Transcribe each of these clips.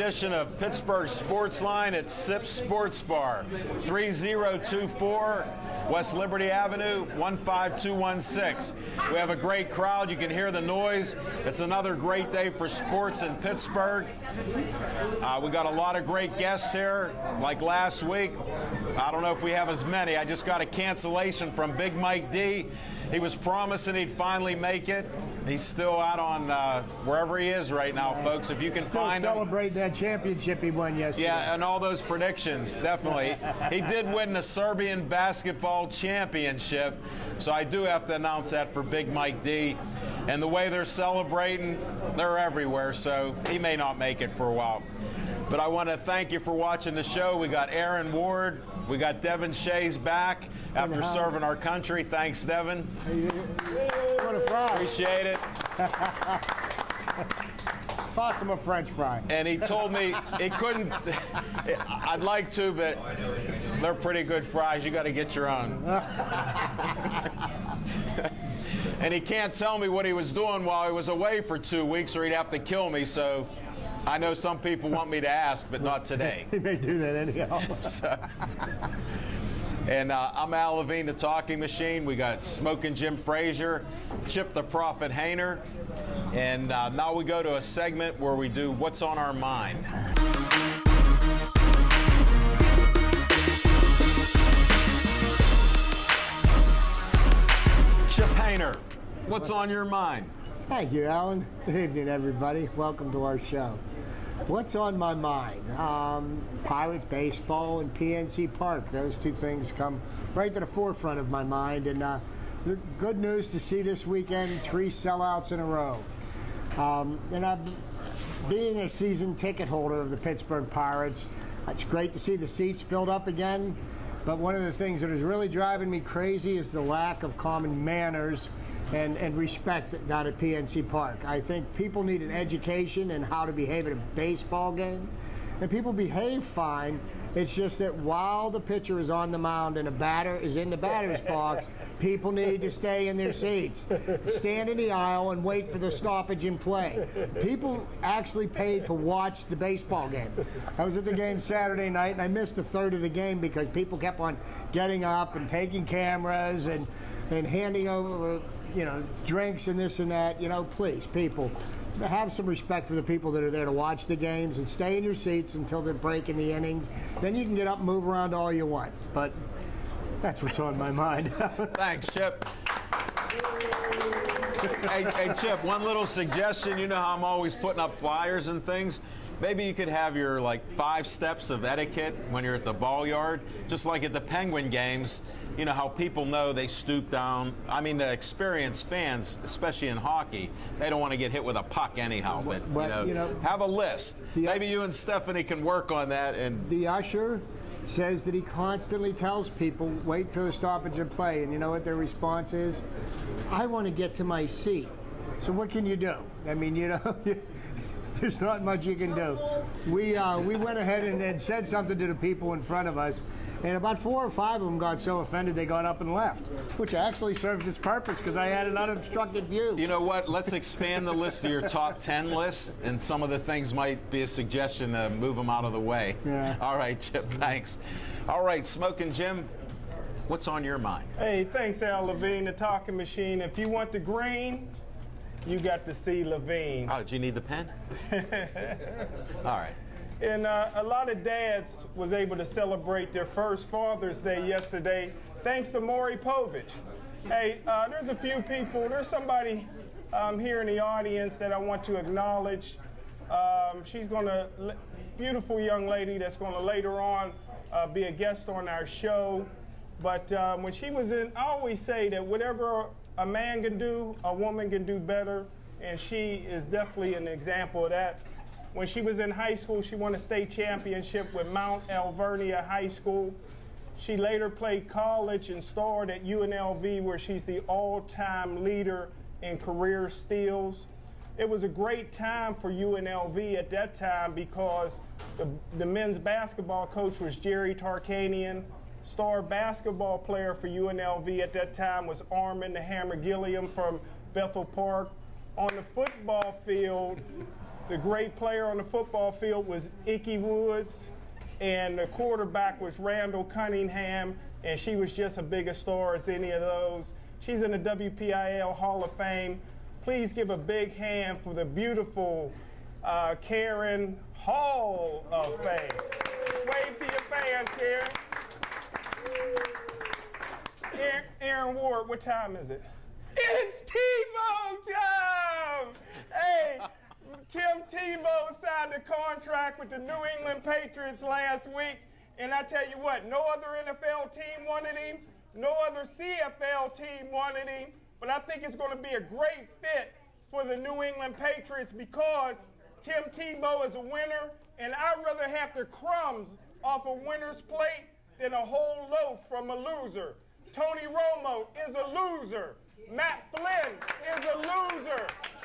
edition of Pittsburgh Sports Line at SIP Sports Bar, 3024 West Liberty Avenue, 15216. We have a great crowd. You can hear the noise. It's another great day for sports in Pittsburgh. We got a lot of great guests here, like last week. I don't know if we have as many. I just got a cancellation from Big Mike D. He was promising he'd finally make it. He's still out on wherever he is right now, folks. If you can find him. Celebrating that championship he won yesterday. Yeah, and all those predictions, definitely. He did win the Serbian basketball championship, so I do have to announce that for Big Mike D. And the way they're celebrating, they're everywhere, so he may not make it for a while. But I want to thank you for watching the show. We got Aaron Ward. We got Devin Shays back after serving our country. Thanks, Devin. What a fry. Appreciate it. Toss him a French fry. And he told me he couldn't. I'd like to, but they're pretty good fries. You got to get your own. And he can't tell me what he was doing while he was away for 2 weeks, or he'd have to kill me. So I know some people want me to ask, but not today. He may do that anyhow. And I'm Al Levine, the Talking Machine. We got Smoking Jim Frazier, Chip the Prophet Hayner. And now we go to a segment where we do What's on Our Mind. Chip Hayner, what's on your mind? Thank you, Alan. Good evening, everybody. Welcome to our show. What's on my mind? Pirate baseball and PNC Park. Those two things come right to the forefront of my mind. And the good news to see this weekend, 3 sellouts in a row. Being a season ticket holder of the Pittsburgh Pirates, it's great to see the seats filled up again. But one of the things that is really driving me crazy is the lack of common manners and respect down at PNC Park. I think people need an education in how to behave at a baseball game. And people behave fine. It's just that while the pitcher is on the mound and a batter is in the batter's box, people need to stay in their seats. Stand in the aisle and wait for the stoppage in play. People actually pay to watch the baseball game. I was at the game Saturday night and I missed a third of the game because people kept on getting up and taking cameras and handing over, drinks and this and that. Please, people, have some respect for the people that are there to watch the games and stay in your seats until they're breaking the innings. Then you can get up and move around all you want. But that's what's on my mind. Thanks, Chip. Hey, Chip, one little suggestion. You know how I'm always putting up flyers and things? Maybe you could have your 5 steps of etiquette when you're at the ball yard, just like at the Penguin games. You know how people know they stoop down. I mean, the experienced fans, especially in hockey, they don't want to get hit with a puck anyhow. But have a list. Maybe you and Stephanie can work on that. And the usher says that he constantly tells people, wait for the stoppage and play. And you know what their response is? I want to get to my seat. So what can you do? I mean, there's not much you can do. We went ahead and said something to the people in front of us, and about 4 or 5 of them got so offended they got up and left, which actually served its purpose because I had an unobstructed view. You know what? Let's expand the list to your top 10 list, and some of the things might be a suggestion to move them out of the way. Yeah. All right, Chip, thanks. All right, Smoking Jim, what's on your mind? Hey, thanks, Al Levine, the Talking Machine. If you want the green, you got to see Levine. Oh, do you need the pen? All right. And a lot of dads was able to celebrate their first Father's Day yesterday, thanks to Maury Povich. Hey, there's a few people. There's somebody here in the audience that I want to acknowledge. She's beautiful young lady that's going to later on be a guest on our show. But when she was in, I always say that whatever a man can do, a woman can do better, and she is definitely an example of that. When she was in high school, she won a state championship with Mount Alvernia High School. She later played college and starred at UNLV, where she's the all-time leader in career steals. It was a great time for UNLV at that time because the men's basketball coach was Jerry Tarkanian. Star basketball player for UNLV at that time was Armin the Hammer Gilliam from Bethel Park. On the football field, the great player on the football field was Ickey Woods, and the quarterback was Randall Cunningham, and she was just as big a star as any of those. She's in the WPIAL Hall of Fame. Please give a big hand for the beautiful Karen Hall of Fame. Wave to your fans, Karen. Aaron Ward, what time is it? It's Tebow time! Hey, Tim Tebow signed a contract with the New England Patriots last week, and I tell you what, no other NFL team wanted him, no other CFL team wanted him, but I think it's going to be a great fit for the New England Patriots because Tim Tebow is a winner, and I'd rather have the crumbs off a winner's plate than a whole loaf from a loser. Tony Romo is a loser. Matt Flynn is a loser.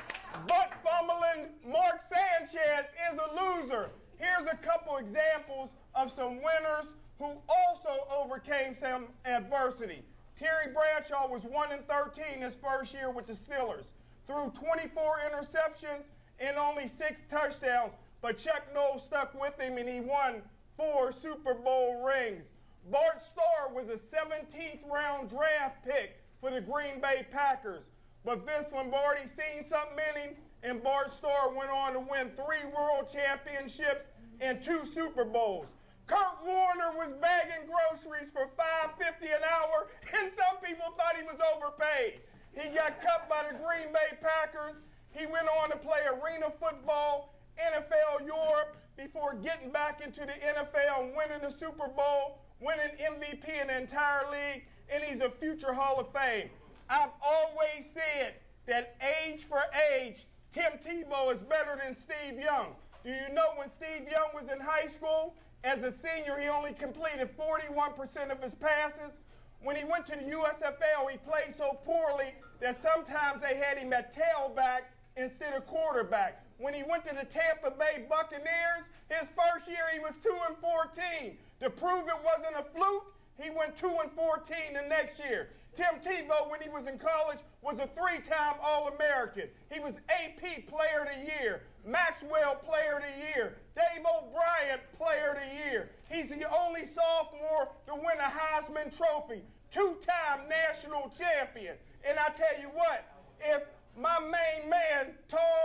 Butt-fumbling Mark Sanchez is a loser. Here's a couple examples of some winners who also overcame some adversity. Terry Bradshaw was 1-13 his first year with the Steelers, threw 24 interceptions and only 6 touchdowns, but Chuck Noll stuck with him and he won 4 Super Bowl rings. Bart Starr was a 17th round draft pick for the Green Bay Packers, but Vince Lombardi seen something in him, and Bart Starr went on to win 3 world championships and 2 Super Bowls. Kurt Warner was bagging groceries for $5.50 an hour, and some people thought he was overpaid. He got cut by the Green Bay Packers. He went on to play arena football, NFL Europe, before getting back into the NFL and winning the Super Bowl, winning MVP in the entire league, and he's a future Hall of Fame. I've always said that age for age, Tim Tebow is better than Steve Young. Do you know when Steve Young was in high school, as a senior, he only completed 41% of his passes? When he went to the USFL, he played so poorly that sometimes they had him at tailback instead of quarterback. When he went to the Tampa Bay Buccaneers, his first year he was 2-14. To prove it wasn't a fluke, he went 2-14 the next year. Tim Tebow, when he was in college, was a 3-time All-American. He was AP Player of the Year, Maxwell Player of the Year, Dave O'Brien Player of the Year. He's the only sophomore to win a Heisman Trophy, 2-time national champion. And I tell you what, if my main man,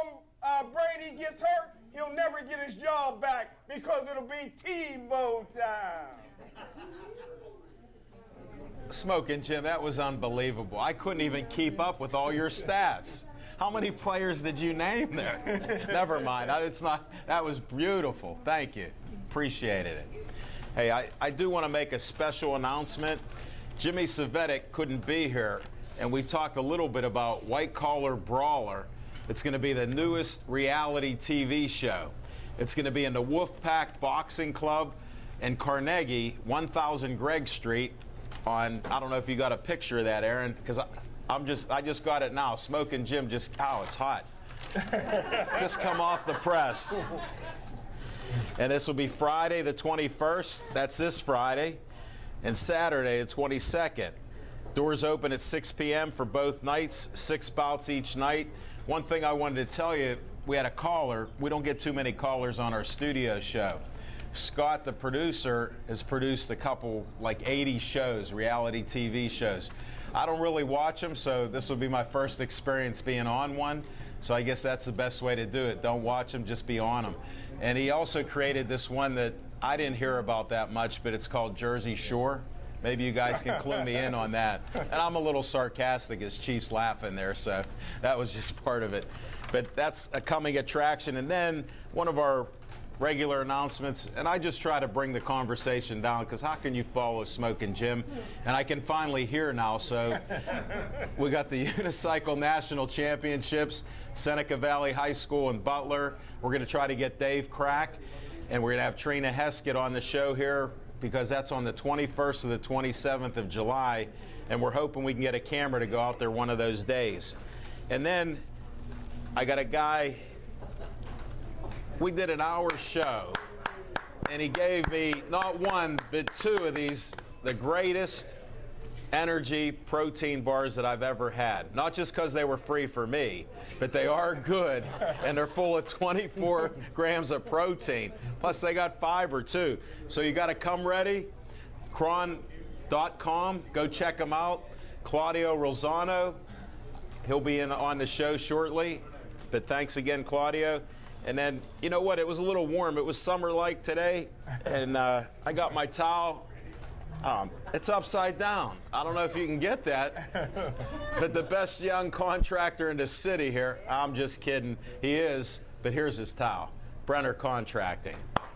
Tom Brady, gets hurt, he'll never get his job back because it'll be Tebow time. Smoking Jim, that was unbelievable. I couldn't even keep up with all your stats. How many players did you name there? Never mind. It's not. That was beautiful. Thank you. Appreciated it. Hey, I do want to make a special announcement. Jimmy Cvetic couldn't be here, and we talked a little bit about White Collar Brawler. It's going to be the newest reality TV show. It's going to be in the Wolfpack Boxing Club in Carnegie, 1000 Gregg Street. On, I don't know if you got a picture of that, Aaron, because I just got it now. Smoking Jim just, oh, it's hot. Just come off the press. And this will be Friday the 21st. That's this Friday. And Saturday the 22nd. Doors open at 6 p.m. for both nights, 6 bouts each night. One thing I wanted to tell you, we had a caller. We don't get too many callers on our studio show. Scott, the producer, has produced a couple, like 80 shows, reality TV shows. I don't really watch them, so this will be my first experience being on one. So I guess that's the best way to do it. Don't watch them, just be on them. And he also created this one that I didn't hear about that much, but it's called Jersey Shore. Maybe you guys can clue me in on that. And I'm a little sarcastic as Chief's laughing there, so that was just part of it. But that's a coming attraction. And then one of our regular announcements, and I just try to bring the conversation down, because how can you follow Smoking Jim? And I can finally hear now, so we got the Unicycle National Championships, Seneca Valley High School in Butler. We're going to try to get Dave Crack, and we're going to have Trina Heskett on the show here, because that's on the 21st to the 27th of July, and we're hoping we can get a camera to go out there one of those days. And then I got a guy. We did an hour show, and he gave me not one, but 2 of these, the greatest energy protein bars that I've ever had. Not just because they were free for me, but they are good, and they're full of 24 grams of protein. Plus, they got fiber, too. So you got to come ready. Cron.com. Go check them out. Claudio Rosano. He'll be on the show shortly. But thanks again, Claudio. And then, you know what? It was a little warm. It was summer-like today, and I got my towel. It's upside down. I don't know if you can get that, but the best young contractor in the city here, I'm just kidding, he is, but here's his towel. Brenner Contracting.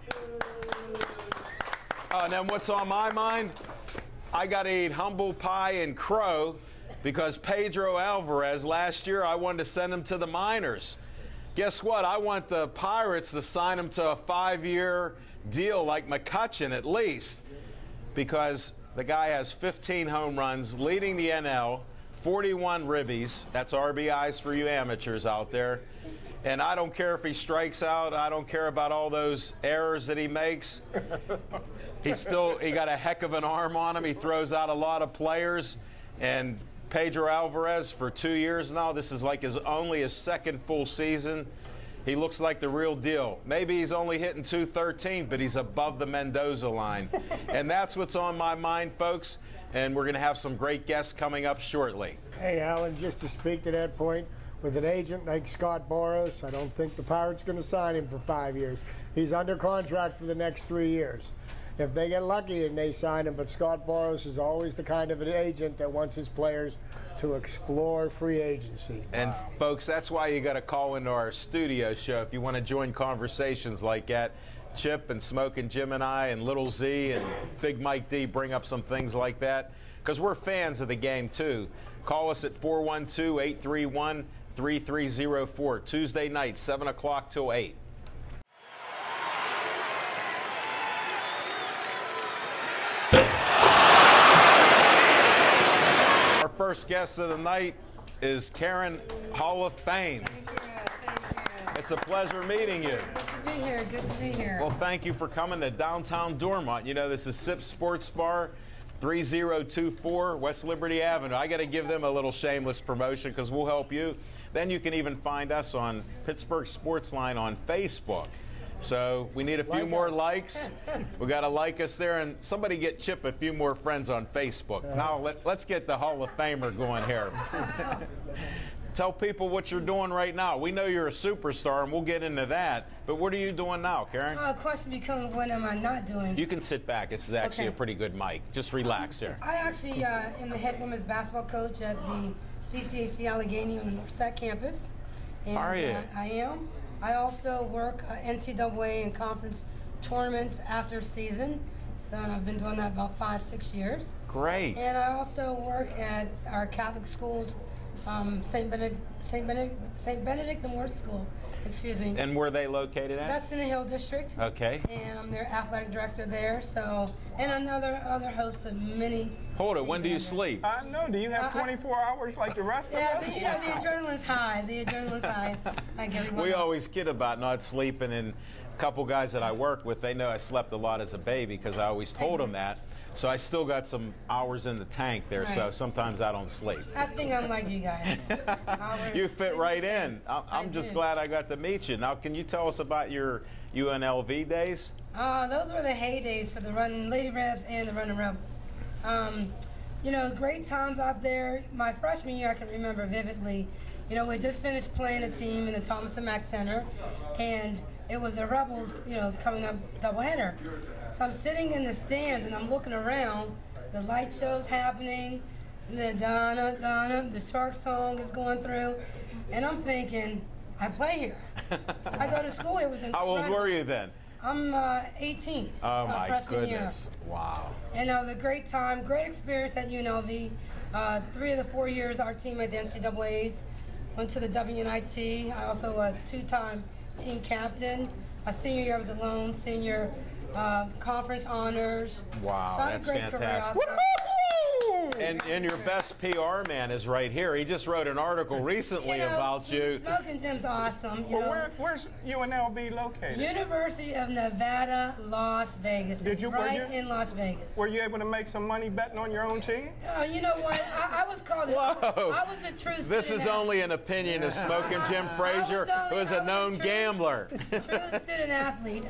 And then what's on my mind? I got to eat humble pie and crow because Pedro Alvarez, last year I wanted to send him to the minors. Guess what? I want the Pirates to sign him to a 5-year deal like McCutchen at least, because the guy has 15 home runs, leading the NL, 41 ribbies. That's RBIs for you amateurs out there. And I don't care if he strikes out. I don't care about all those errors that he makes. He got a heck of an arm on him. He throws out a lot of players. And Pedro Alvarez, for 2 years now, this is like only his second full season. He looks like the real deal. Maybe he's only hitting .213, but he's above the Mendoza line. And that's what's on my mind, folks. And we're going to have some great guests coming up shortly. Hey, Alan, just to speak to that point, with an agent like Scott Boras, I don't think the Pirates are going to sign him for 5 years. He's under contract for the next 3 years. If they get lucky and they sign him, but Scott Boras is always the kind of an agent that wants his players to explore free agency. And folks, that's why you got to call into our studio show if you want to join conversations like that. Chip and Smoking Jim and I and Little Z and Big Mike D bring up some things like that because we're fans of the game too. Call us at 412-831-3304 Tuesday night, 7 o'clock till 8. Our first guest of the night is Karen, Hall of Fame. Thank you. It's a pleasure meeting you. Good to be here. Good to be here. Well, thank you for coming to downtown Dormont. You know, this is Sip Sports Bar, 3024 West Liberty Avenue. I got to give them a little shameless promotion because we'll help you. Then you can even find us on Pittsburgh Sports Line on Facebook. So we need a few more likes. We got to like us there, and somebody get Chip a few more friends on Facebook. Now let's get the Hall of Famer going here. Tell people what you're doing right now. We know you're a superstar, and we'll get into that. But what are you doing now, Karen? The question becomes, what am I not doing? You can sit back. This is actually a pretty good mic. Just relax here. I actually am the head women's basketball coach at the CCAC Allegheny on the Northside campus. And, Are you? I am. I also work NCAA and conference tournaments after season. So I've been doing that about 5-6 years. Great. And I also work at our Catholic schools, St. Benedict the Moore School, excuse me. And where are they located at? That's in the Hill District. Okay. And I'm their athletic director there. So, and another host of many. Hold it. When do you sleep? I know. Do you have 24 hours like the rest of us? Yeah, the adrenaline's high. The adrenaline's high. Like everyone We else. always kid about not sleeping, and a couple guys that I work with, they know I slept a lot as a baby because I always told them that. So I still got some hours in the tank there, so Right. sometimes I don't sleep. I think I'm like you guys. You fit right in. I'm just glad I got to meet you. Now, can you tell us about your UNLV days? Those were the heydays for the Running Lady Rebs and the Running Rebels. You know, great times out there. My freshman year, I can remember vividly. You know, we just finished playing a team in the Thomas and Mack Center, and it was the Rebels, you know, coming up doubleheader. So I'm sitting in the stands and I'm looking around. The light show's happening, the Donna, Donna, the Shark song is going through, and I'm thinking, I play here. I go to school. It was incredible. How old were you then? I'm 18. Oh, my freshman goodness. Year. Wow. And it was a great time, great experience at UNLV. 3 of the 4 years our team at the NCAAs went to the WNIT. I also was 2-time team captain. My senior year I was alone, senior conference honors. Wow, so I had that's a great career out fantastic. there. And your best PR man is right here. He just wrote an article recently about you. Smoking Jim's awesome. You know, where's UNLV located? University of Nevada, Las Vegas. Did you, in Las Vegas. Were you able to make some money betting on your own team? You know what? I was called. Whoa. I was a true student. This is only an opinion of Smoking Jim Frazier, who is a known gambler. True student athlete.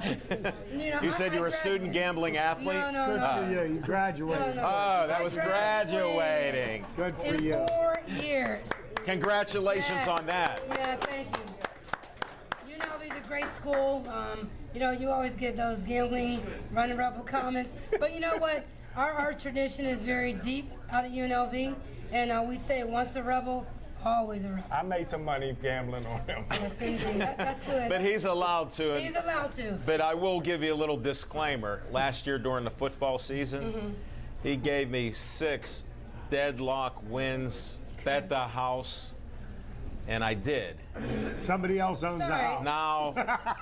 You said you were a student gambling athlete? No. Yeah, you graduated. Oh, that was graduating. Good for in you. 4 years. Congratulations on that. Yeah, thank you. UNLV is a great school. You know, you always get those gambling, running rebel comments. But you know what? Our tradition is very deep out at UNLV. And we say once a rebel, always a rebel. I made some money gambling on him. Yes, indeed. That's good. But he's allowed to. He's allowed to. But I will give you a little disclaimer. Last year during the football season, he gave me 6 deadlock wins, bet the house, and I did. Somebody else owns the house. Now,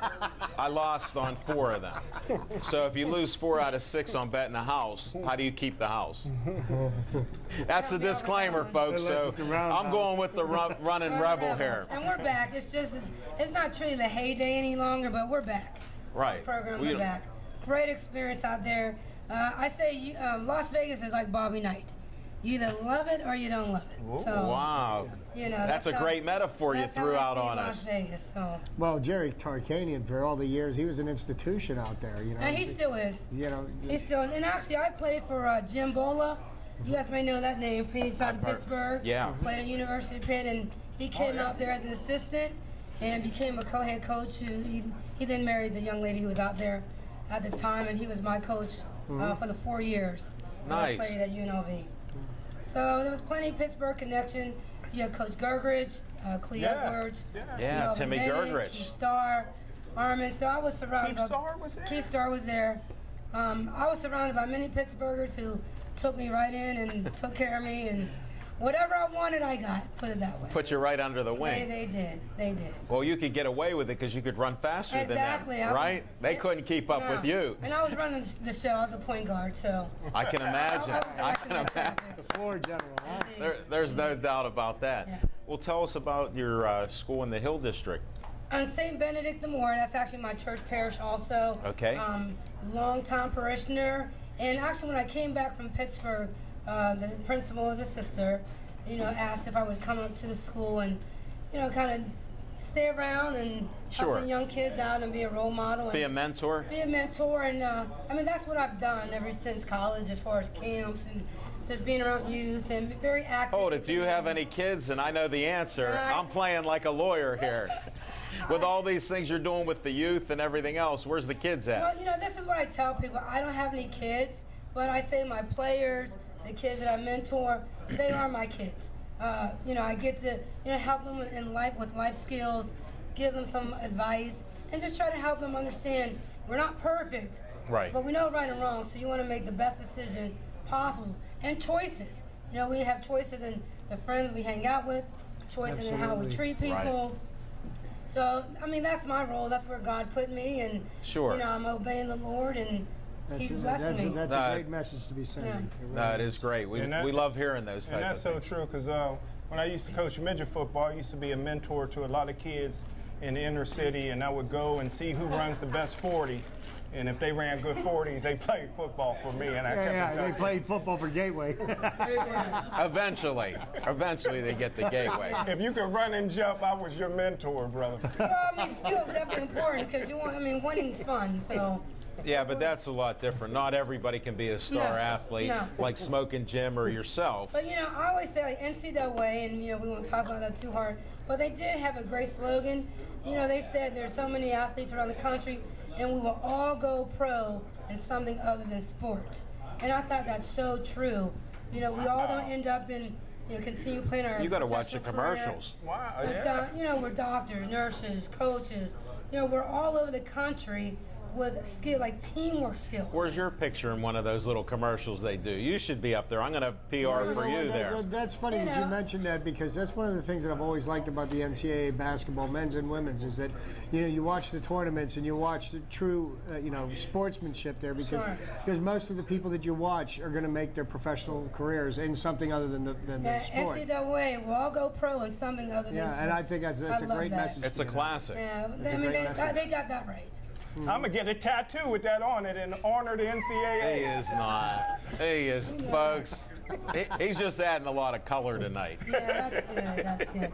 I lost on 4 of them. So if you lose 4 out of 6 on betting a house, how do you keep the house? That's a disclaimer, folks. So I'm going with the running rebel here. And we're back. It's just, it's not truly the heyday any longer, but we're back. Right. The programs are back. Great experience out there. I say Las Vegas is like Bobby Knight. You either love it or you don't love it. So, wow. You know, that's a great metaphor you threw out on us. Las Vegas, so. Well, Jerry Tarkanian, for all the years, he was an institution out there. You know. And he still is. You know. He still is. And actually, I played for Jim Bola. You guys may know that name. He's out of Pittsburgh. Yeah. Played at University of Pitt, and he came out there as an assistant and became a co-head coach. He then married the young lady who was out there at the time, and he was my coach for the 4 years. Nice. I played at UNLV. So there was plenty of Pittsburgh connection. You had Coach Gergridge, Clee Edwards. Yeah, Timmy Gergridge. Keith Starr, Armin. So I was surrounded. Keith Starr was there? Keith Starr was there. I was surrounded by many Pittsburghers who took me right in and took care of me, and whatever I wanted, I got. Put it that way. Put you right under the wing. They did. They did. Well, you could get away with it because you could run faster than them, right? They couldn't keep up with you. And I was running the show. I was the point guard, so. I can imagine. I can imagine. The floor general, huh? There's no doubt about that. Yeah. Well, tell us about your school in the Hill District. St. Benedict the Moor, that's actually my church parish also. Okay. Long-time parishioner. And actually, when I came back from Pittsburgh, the principal was a sister, you know, asked if I would come up to the school and, you know, kind of stay around and help the young kids out and be a role model. And be a mentor? Be a mentor. And, I mean, that's what I've done ever since college as far as camps and just being around youth and very active. Hold it. Do you have any kids? And I know the answer. I'm playing like a lawyer here. With all these things you're doing with the youth and everything else, where's the kids at? Well, you know, this is what I tell people. I don't have any kids, but I say my players, the kids that I mentor, they are my kids. You know, I get to, you know, help them in life with life skills, give them some advice, and just try to help them understand we're not perfect, right? But we know right and wrong, so you want to make the best decision possible. And choices. You know, we have choices in the friends we hang out with, choices in how we treat people. Right. So, I mean, that's my role. That's where God put me, and you know, I'm obeying the Lord, and He's blessing me. That's a great message to be sending. No, it is great. We love hearing those type of things. And that's so true, because when I used to coach midget football, I used to be a mentor to a lot of kids in the inner city, and I would go and see who runs the best 40. And if they ran good 40s, they played football for me, and I kept they played football for Gateway. Eventually they get the Gateway. If you could run and jump, I was your mentor, brother. Well, I mean, skills definitely important because you want. I mean, winning's fun, so. Yeah, but that's a lot different. Not everybody can be a star athlete like Smoking Jim or yourself. But, you know, I always say like NCAA, and, you know, we won't talk about that too hard, but they did have a great slogan. You know, they said there's so many athletes around the country, and we will all go pro in something other than sports. And I thought that's so true. You know, we all don't end up in, you know, continue playing our You got to watch the commercials. Wow, but, you know, we're doctors, nurses, coaches. You know, we're all over the country with skill, like teamwork skills. Where's your picture in one of those little commercials they do? You should be up there. I'm going to PR for you there. That's funny that you mentioned that, because that's one of the things that I've always liked about the NCAA basketball, men's and women's, is that you watch the tournaments and you watch the true sportsmanship there, because most of the people that you watch are going to make their professional careers in something other than the sport. NCAA will all go pro in something other than sport. And I think that's a great message. It's a classic. Yeah, they got that right. I'm going to get a tattoo with that on it and honor the NCAA. He is not. He is, folks. He's just adding a lot of color tonight. Yeah, that's good.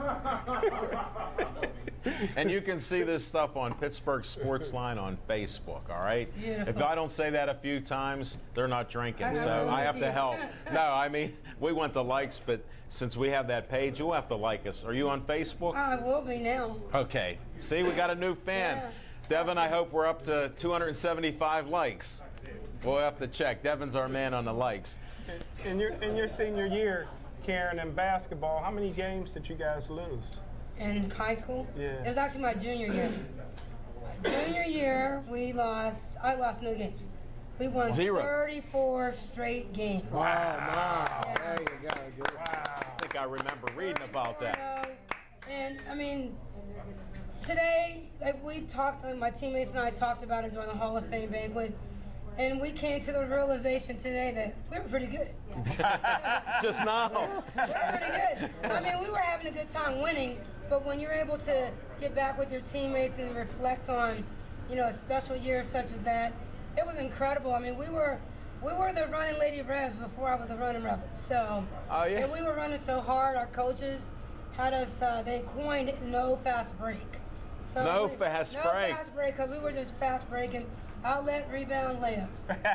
And you can see this stuff on Pittsburgh Sportsline on Facebook, all right? Beautiful. If I don't say that a few times, they're not drinking, so I have to help. No, I mean, we want the likes, but since we have that page, you'll have to like us. Are you on Facebook? I will be now. Okay. See, we got a new fan. Yeah. Devin, I hope we're up to 275 likes. We'll have to check. Devin's our man on the likes. In your senior year, Karen, in basketball, how many games did you guys lose? In high school? Yeah. It was actually my junior year. Junior year, I lost no games. We won 0. 34 straight games. Wow. Yeah. There you go. Good. Wow. I think I remember reading about that. And, I mean, today, like my teammates and I talked about it during the Hall of Fame banquet, and we came to the realization today that we were pretty good. Just now. We were pretty good. I mean, we were having a good time winning, but when you're able to get back with your teammates and reflect on, a special year such as that, it was incredible. I mean, we were the running Lady Rebs before I was a running Rebel. So, and we were running so hard. Our coaches had us. They coined no fast break. So no fast break. No fast break, because we were just fast breaking. Outlet, rebound, layup.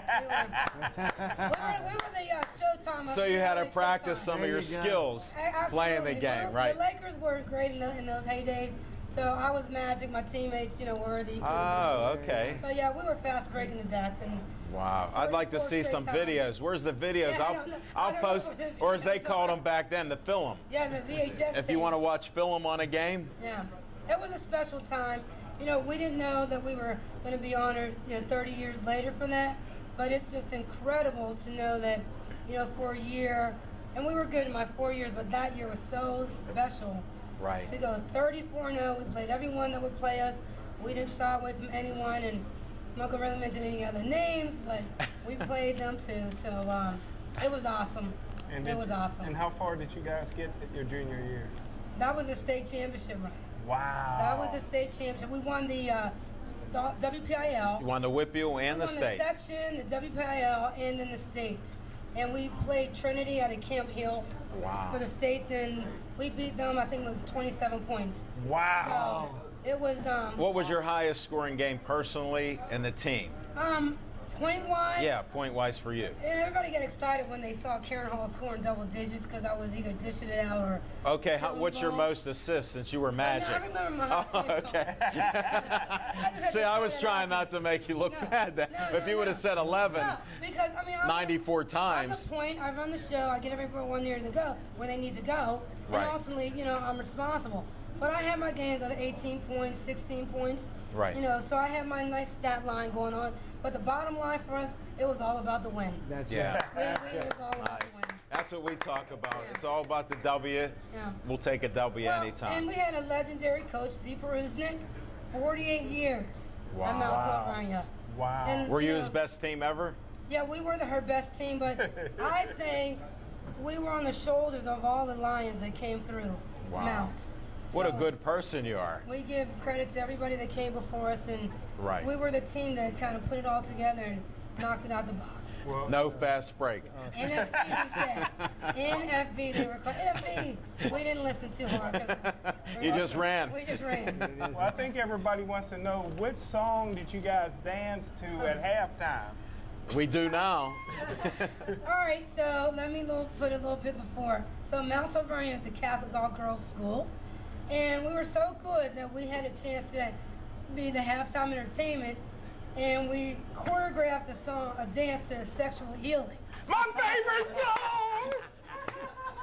we were the Showtime. So you had to practice some of your skills playing the game, right? The Lakers were great in those heydays. So I was Magic. My teammates, were the. Oh, okay. So yeah, we were fast breaking to death. And wow, I'd like to see some videos. Where's the videos? Yeah, I'll post, or as they called them back then, the film. Yeah, the VHS. If you want to watch film on a game. Yeah, it was a special time. We didn't know that we were going to be honored, 30 years later for that. But it's just incredible to know that, for a year, and we were good in my 4 years, but that year was so special. Right. To go 34-0, we played everyone that would play us. We didn't shy away from anyone, and I'm not going to really mention any other names, but we played them too. So it was awesome. It was awesome. And how far did you guys get your junior year? That was a state championship run. Wow. That was the state championship. We won the WPIL. You won the WPIL and the state. We won the section, the WPIL, and then the state. And we played Trinity at a Camp Hill for the state, and we beat them, I think it was 27 points. Wow. So it was... what was your highest scoring game personally and the team? Point-wise? Yeah, point-wise for you. And everybody got excited when they saw Karen Hall scoring double digits because I was either dishing it out or... Okay, what's your most assists since you were Magic? I remember my okay. See, I was trying not to make you look bad. If you would have said 11, because, 94 times. I'm the point, I run the show, I get everybody one year to go where they need to go, and ultimately, I'm responsible. But I had my games of 18 points, 16 points. Right. So I had my nice stat line going on. But the bottom line for us, it was all about the win. That's it. It was all about the win. That's what we talk about. Yeah. It's all about the W. Yeah. We'll take a W anytime. And we had a legendary coach, Dee Perusnik, 48 years at Mount Alvernia. Wow. And, were you his best team ever? Yeah, we were her best team, but I say we were on the shoulders of all the Lions that came through Mount. What a good person you are. We give credit to everybody that came before us, and we were the team that kind of put it all together and knocked it out the box. Well, no fast break. NFB, we said. NFB, they were called. NFB, we didn't listen too hard. You just ran. We just ran. Well, I think everybody wants to know, which song did you guys dance to at halftime? We do now. All right, so let me put a little bit before. So Mount Alvernia is a Catholic all-girls school. And we were so good that we had a chance to be the halftime entertainment, and we choreographed a dance to Sexual Healing. My favorite song!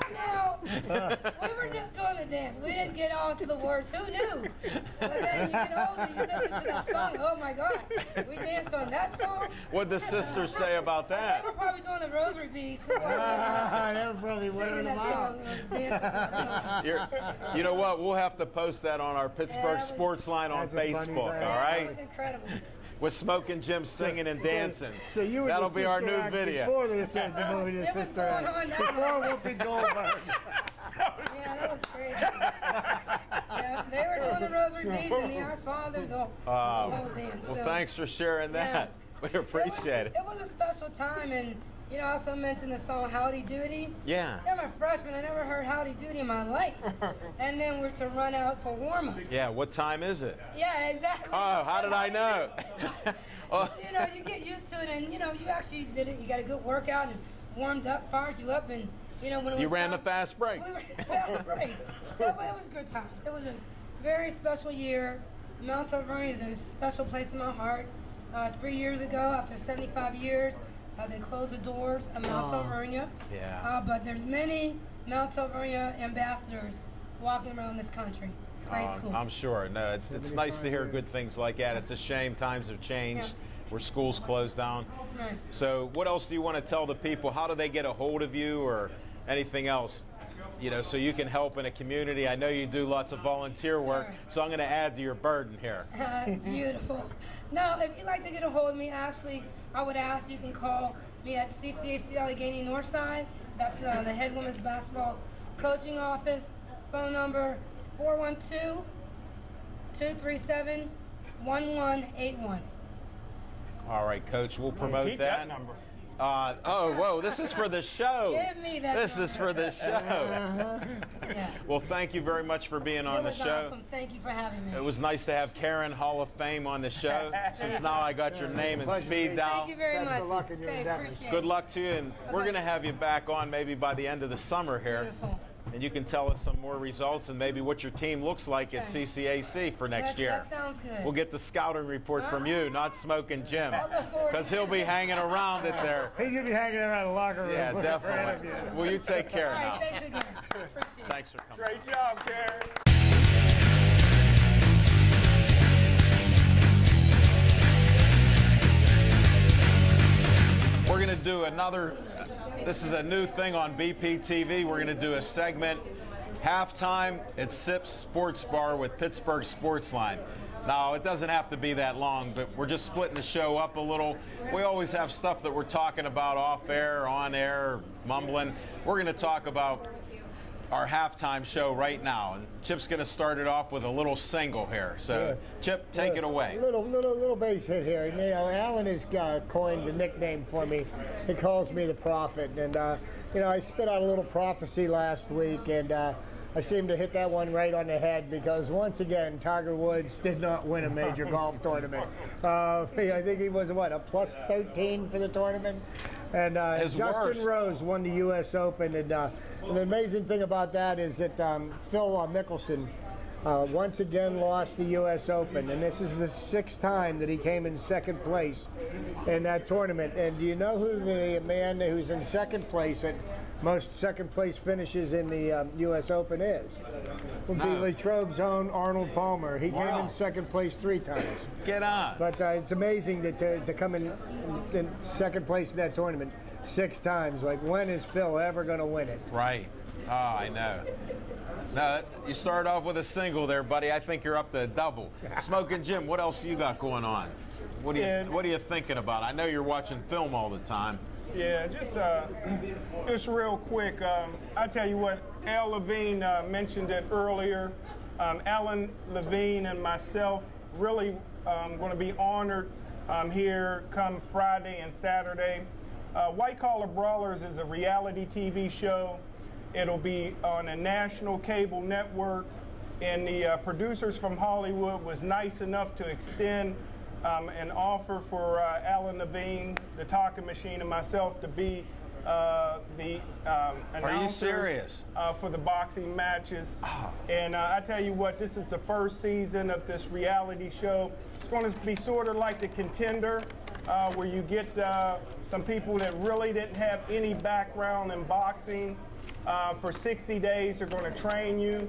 Now, we were just doing the dance. We didn't get on to the words. Who knew? But then you get older, you listen to that song. Oh my God, we danced on that song. What'd the sisters say about They that? were probably doing the rosary beads. They were probably Singing wearing them that out. song, dancing to that song. You know what? We'll have to post that on our Pittsburgh that was- Sports Line on That's a funny Facebook, thing. all That right? was incredible. With Smoking Jim singing and dancing. So you were That'll the be our Sister new Act video. before the movie The It was Sister going Act. on now. Before Whoopi Goldberg. Yeah, that was crazy. Yeah, they were doing the rosary beads and the Our Fathers, the whole dance. Well, So, thanks for sharing that. We appreciate it. It was a special time, and I also mentioned the song Howdy Doody. Yeah. I'm a freshman. I never heard Howdy Doody in my life. And then we're to run out for warm-ups. Yeah, what time is it? Yeah, exactly. Oh, how did I know? Oh, You get used to it, and you actually did it. You got a good workout and warmed up, fired you up, and when it was you ran the time- fast break. We were fast break. So but it was a good time. It was a very special year. Mount Alvernia is a special place in my heart. 3 years ago, after 75 years, they closed the doors of Mount Alvernia. Yeah. But there's many Mount Alvernia ambassadors walking around this country. It's a great school. I'm sure. No, it's nice to hear good things like that. It's a shame times have changed where schools closed down. Right. So what else do you want to tell the people? How do they get a hold of you or anything else? So you can help in a community. I know you do lots of volunteer work, Sure. so I'm going to add to your burden here. Beautiful. No, if you'd like to get a hold of me, actually, I would ask you can call me at CCAC Allegheny Northside. That's the head women's basketball coaching office. Phone number 412-237-1181. All right, Coach, we'll promote Keep that number. Whoa, this is for the show. Give me that This is for the show. Yeah. Well, thank you very much for being on It the was show. awesome. Thank you for having me. It was nice to have Karen Hall of Fame on the show. Since now I got your name and Pleasure. speed dial. Thank you very Best much. of luck in your Okay, endeavors. appreciate Good it. luck to you, and we're going to have you back on maybe by the end of the summer here. Beautiful. And you can tell us some more results and maybe what your team looks like at Okay. CCAC for next year. That sounds good. We'll get the scouting report from you, not Smoking Jim, I'll look forward to because he'll be hanging around it there. He's going to be hanging around the locker room. Yeah, for an definitely. interview. Well, you take care All right, now. thanks again. Appreciate it. Thanks for coming. Great job, Karen. We're going to do another, this is a new thing on BPTV. We're going to do a segment, Halftime at Sips Sports Bar with Pittsburgh Sports Line. Now, it doesn't have to be that long, but we're just splitting the show up a little. We always have stuff that we're talking about off air, on air, mumbling. We're going to talk about our halftime show right now. And Chip's going to start it off with a little single here. So, Chip, take it away. Little bass hit here. Alan has coined a nickname for me. He calls me the Prophet. And, I spit out a little prophecy last week, and I seem to hit that one right on the head because, once again, Tiger Woods did not win a major golf tournament. I think he was, a plus 13 for the tournament? And Justin worst. Rose won the U.S. Open. And the amazing thing about that is that Phil Mickelson once again lost the U.S. Open. And this is the 6th time that he came in second place in that tournament. And do you know who the man who's in second place at most second place finishes in the U.S. Open is? Would be Latrobe's own Arnold Palmer. He came in second place 3 times. Get on. But it's amazing to come in second place in that tournament 6 times. Like, when is Phil ever going to win it? Right. Oh, I know. Now, you started off with a single there, buddy. I think you're up to a double. Smoking Jim, what else you got going on? What are you thinking about? I know you're watching film all the time. Yeah, just real quick. I tell you what, Al Levine mentioned it earlier. Alan Levine and myself really going to be honored here come Friday and Saturday. White Collar Brawlers is a reality TV show. It'll be on a national cable network, and the producers from Hollywood was nice enough to extend an offer for Alan Levine, the Talking Machine, and myself to be the announcers. Are you serious? For the boxing matches. And I tell you what, this is the first season of this reality show. It's going to be sort of like The Contender, where you get some people that really didn't have any background in boxing, For 60 days, they're going to train you,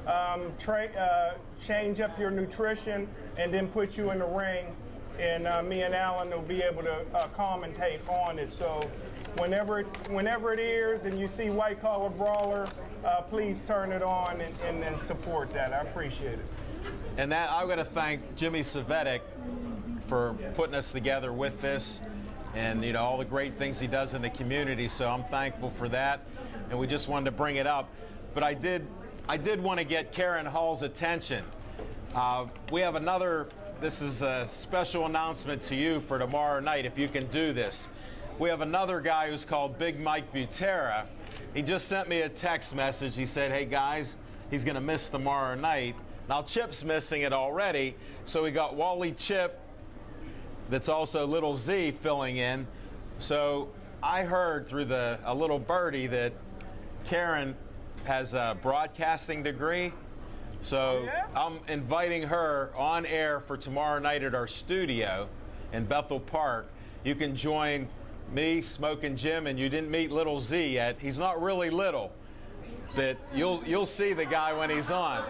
change up your nutrition, and then put you in the ring. And me and Alan will be able to commentate on it. So whenever it airs and you see White Collar Brawler, please turn it on and support that. I appreciate it. And that I'm going to thank Jimmy Savetic for putting us together with this, and you know, all the great things he does in the community. So I'm thankful for that, and we just wanted to bring it up. But I did want to get Karen Hall's attention. We have another. This is a special announcement to you for tomorrow night, if you can do this. We have another guy who's called Big Mike Butera. He just sent me a text message. He said, hey guys, he's going to miss tomorrow night. Now Chip's missing it already, so we got Wally Chip, that's also Little Z, filling in. So I heard through a little birdie that Karen has a broadcasting degree. So I'm inviting her on air for tomorrow night at our studio in Bethel Park. You can join me, Smokin' Jim, and you didn't meet Little Z yet. He's not really little, but you'll see the guy when he's on.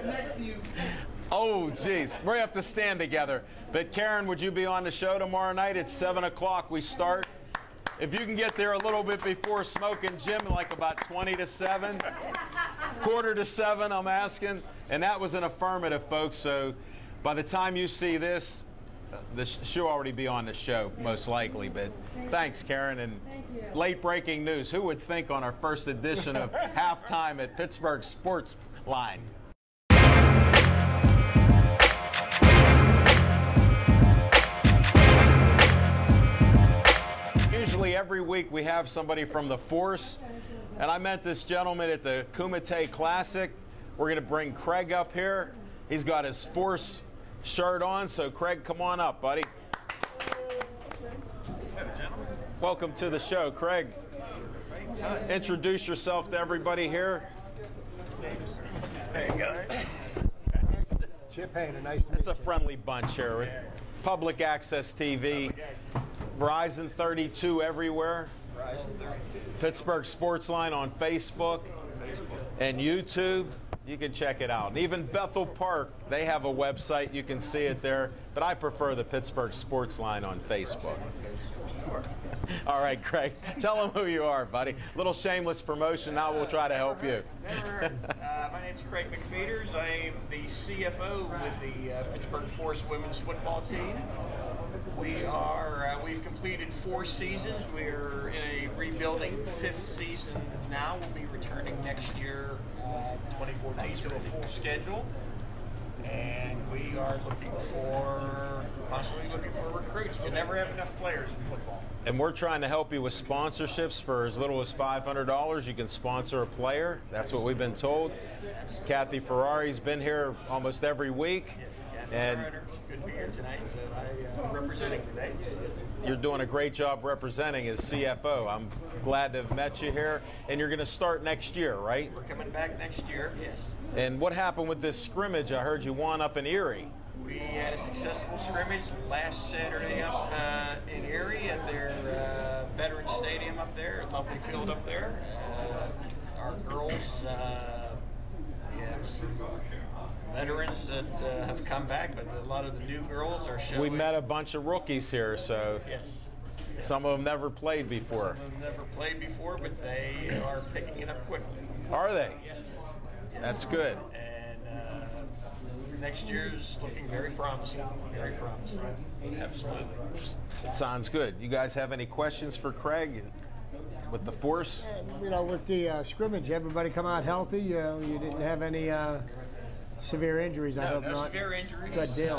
Oh, geez, we have to stand together. But Karen, would you be on the show tomorrow night at 7 o'clock? We start. If you can get there a little bit before Smokin' Jim, like about 20 to 7, quarter to 7, I'm asking. And that was an affirmative, folks. So by the time you see this, she'll already be on the show, most likely. But thanks, Karen. And late breaking news. Who would think on our first edition of Halftime at Pittsburgh Sports Line? Usually every week we have somebody from the Force, and I met this gentleman at the Kumite Classic. We're going to bring Craig up here. He's got his Force shirt on, so Craig, come on up, buddy. Welcome to the show, Craig. Introduce yourself to everybody here. There you go. Chip Hayner, nice to meet you. It's a friendly bunch here with Public Access TV. Verizon 32 everywhere. Verizon 32. Pittsburgh Sports Line on Facebook and YouTube. You can check it out. And even Bethel Park, they have a website. You can see it there. But I prefer the Pittsburgh Sports Line on Facebook. All right, Craig, tell them who you are, buddy. Little shameless promotion. Now we'll try to help you. Never hurts. My name's Craig McFeeters. I am the CFO with the Pittsburgh Force women's football team. We've completed 4 seasons. We're in a rebuilding 5th season now. We'll be returning next year, 2014, to a full schedule. And we are constantly looking for recruits. You can never have enough players in football. And we're trying to help you with sponsorships. For as little as $500, you can sponsor a player. That's what we've been told. Kathy Ferrari's been here almost every week. Yes, and she couldn't be here tonight, so I'm representing today. you're doing a great job representing as CFO. I'm glad to have met you here. And you're going to start next year, right? We're coming back next year, yes. And what happened with this scrimmage? I heard you won up in Erie. We had a successful scrimmage last Saturday up in Erie at their Veterans Stadium up there, lovely field up there. Our girls, we have some veterans that have come back, but a lot of the new girls are showing. We met a bunch of rookies here, so Yes. some of them never played before. Some of them never played before, but they are picking it up quickly. Are they? Yes. That's good. And next year's looking very promising. Very promising. Absolutely. It sounds good. You guys have any questions for Craig with the Force? You know, with the scrimmage, everybody come out healthy. You didn't have any severe injuries, I hope No not. severe injuries. Good deal.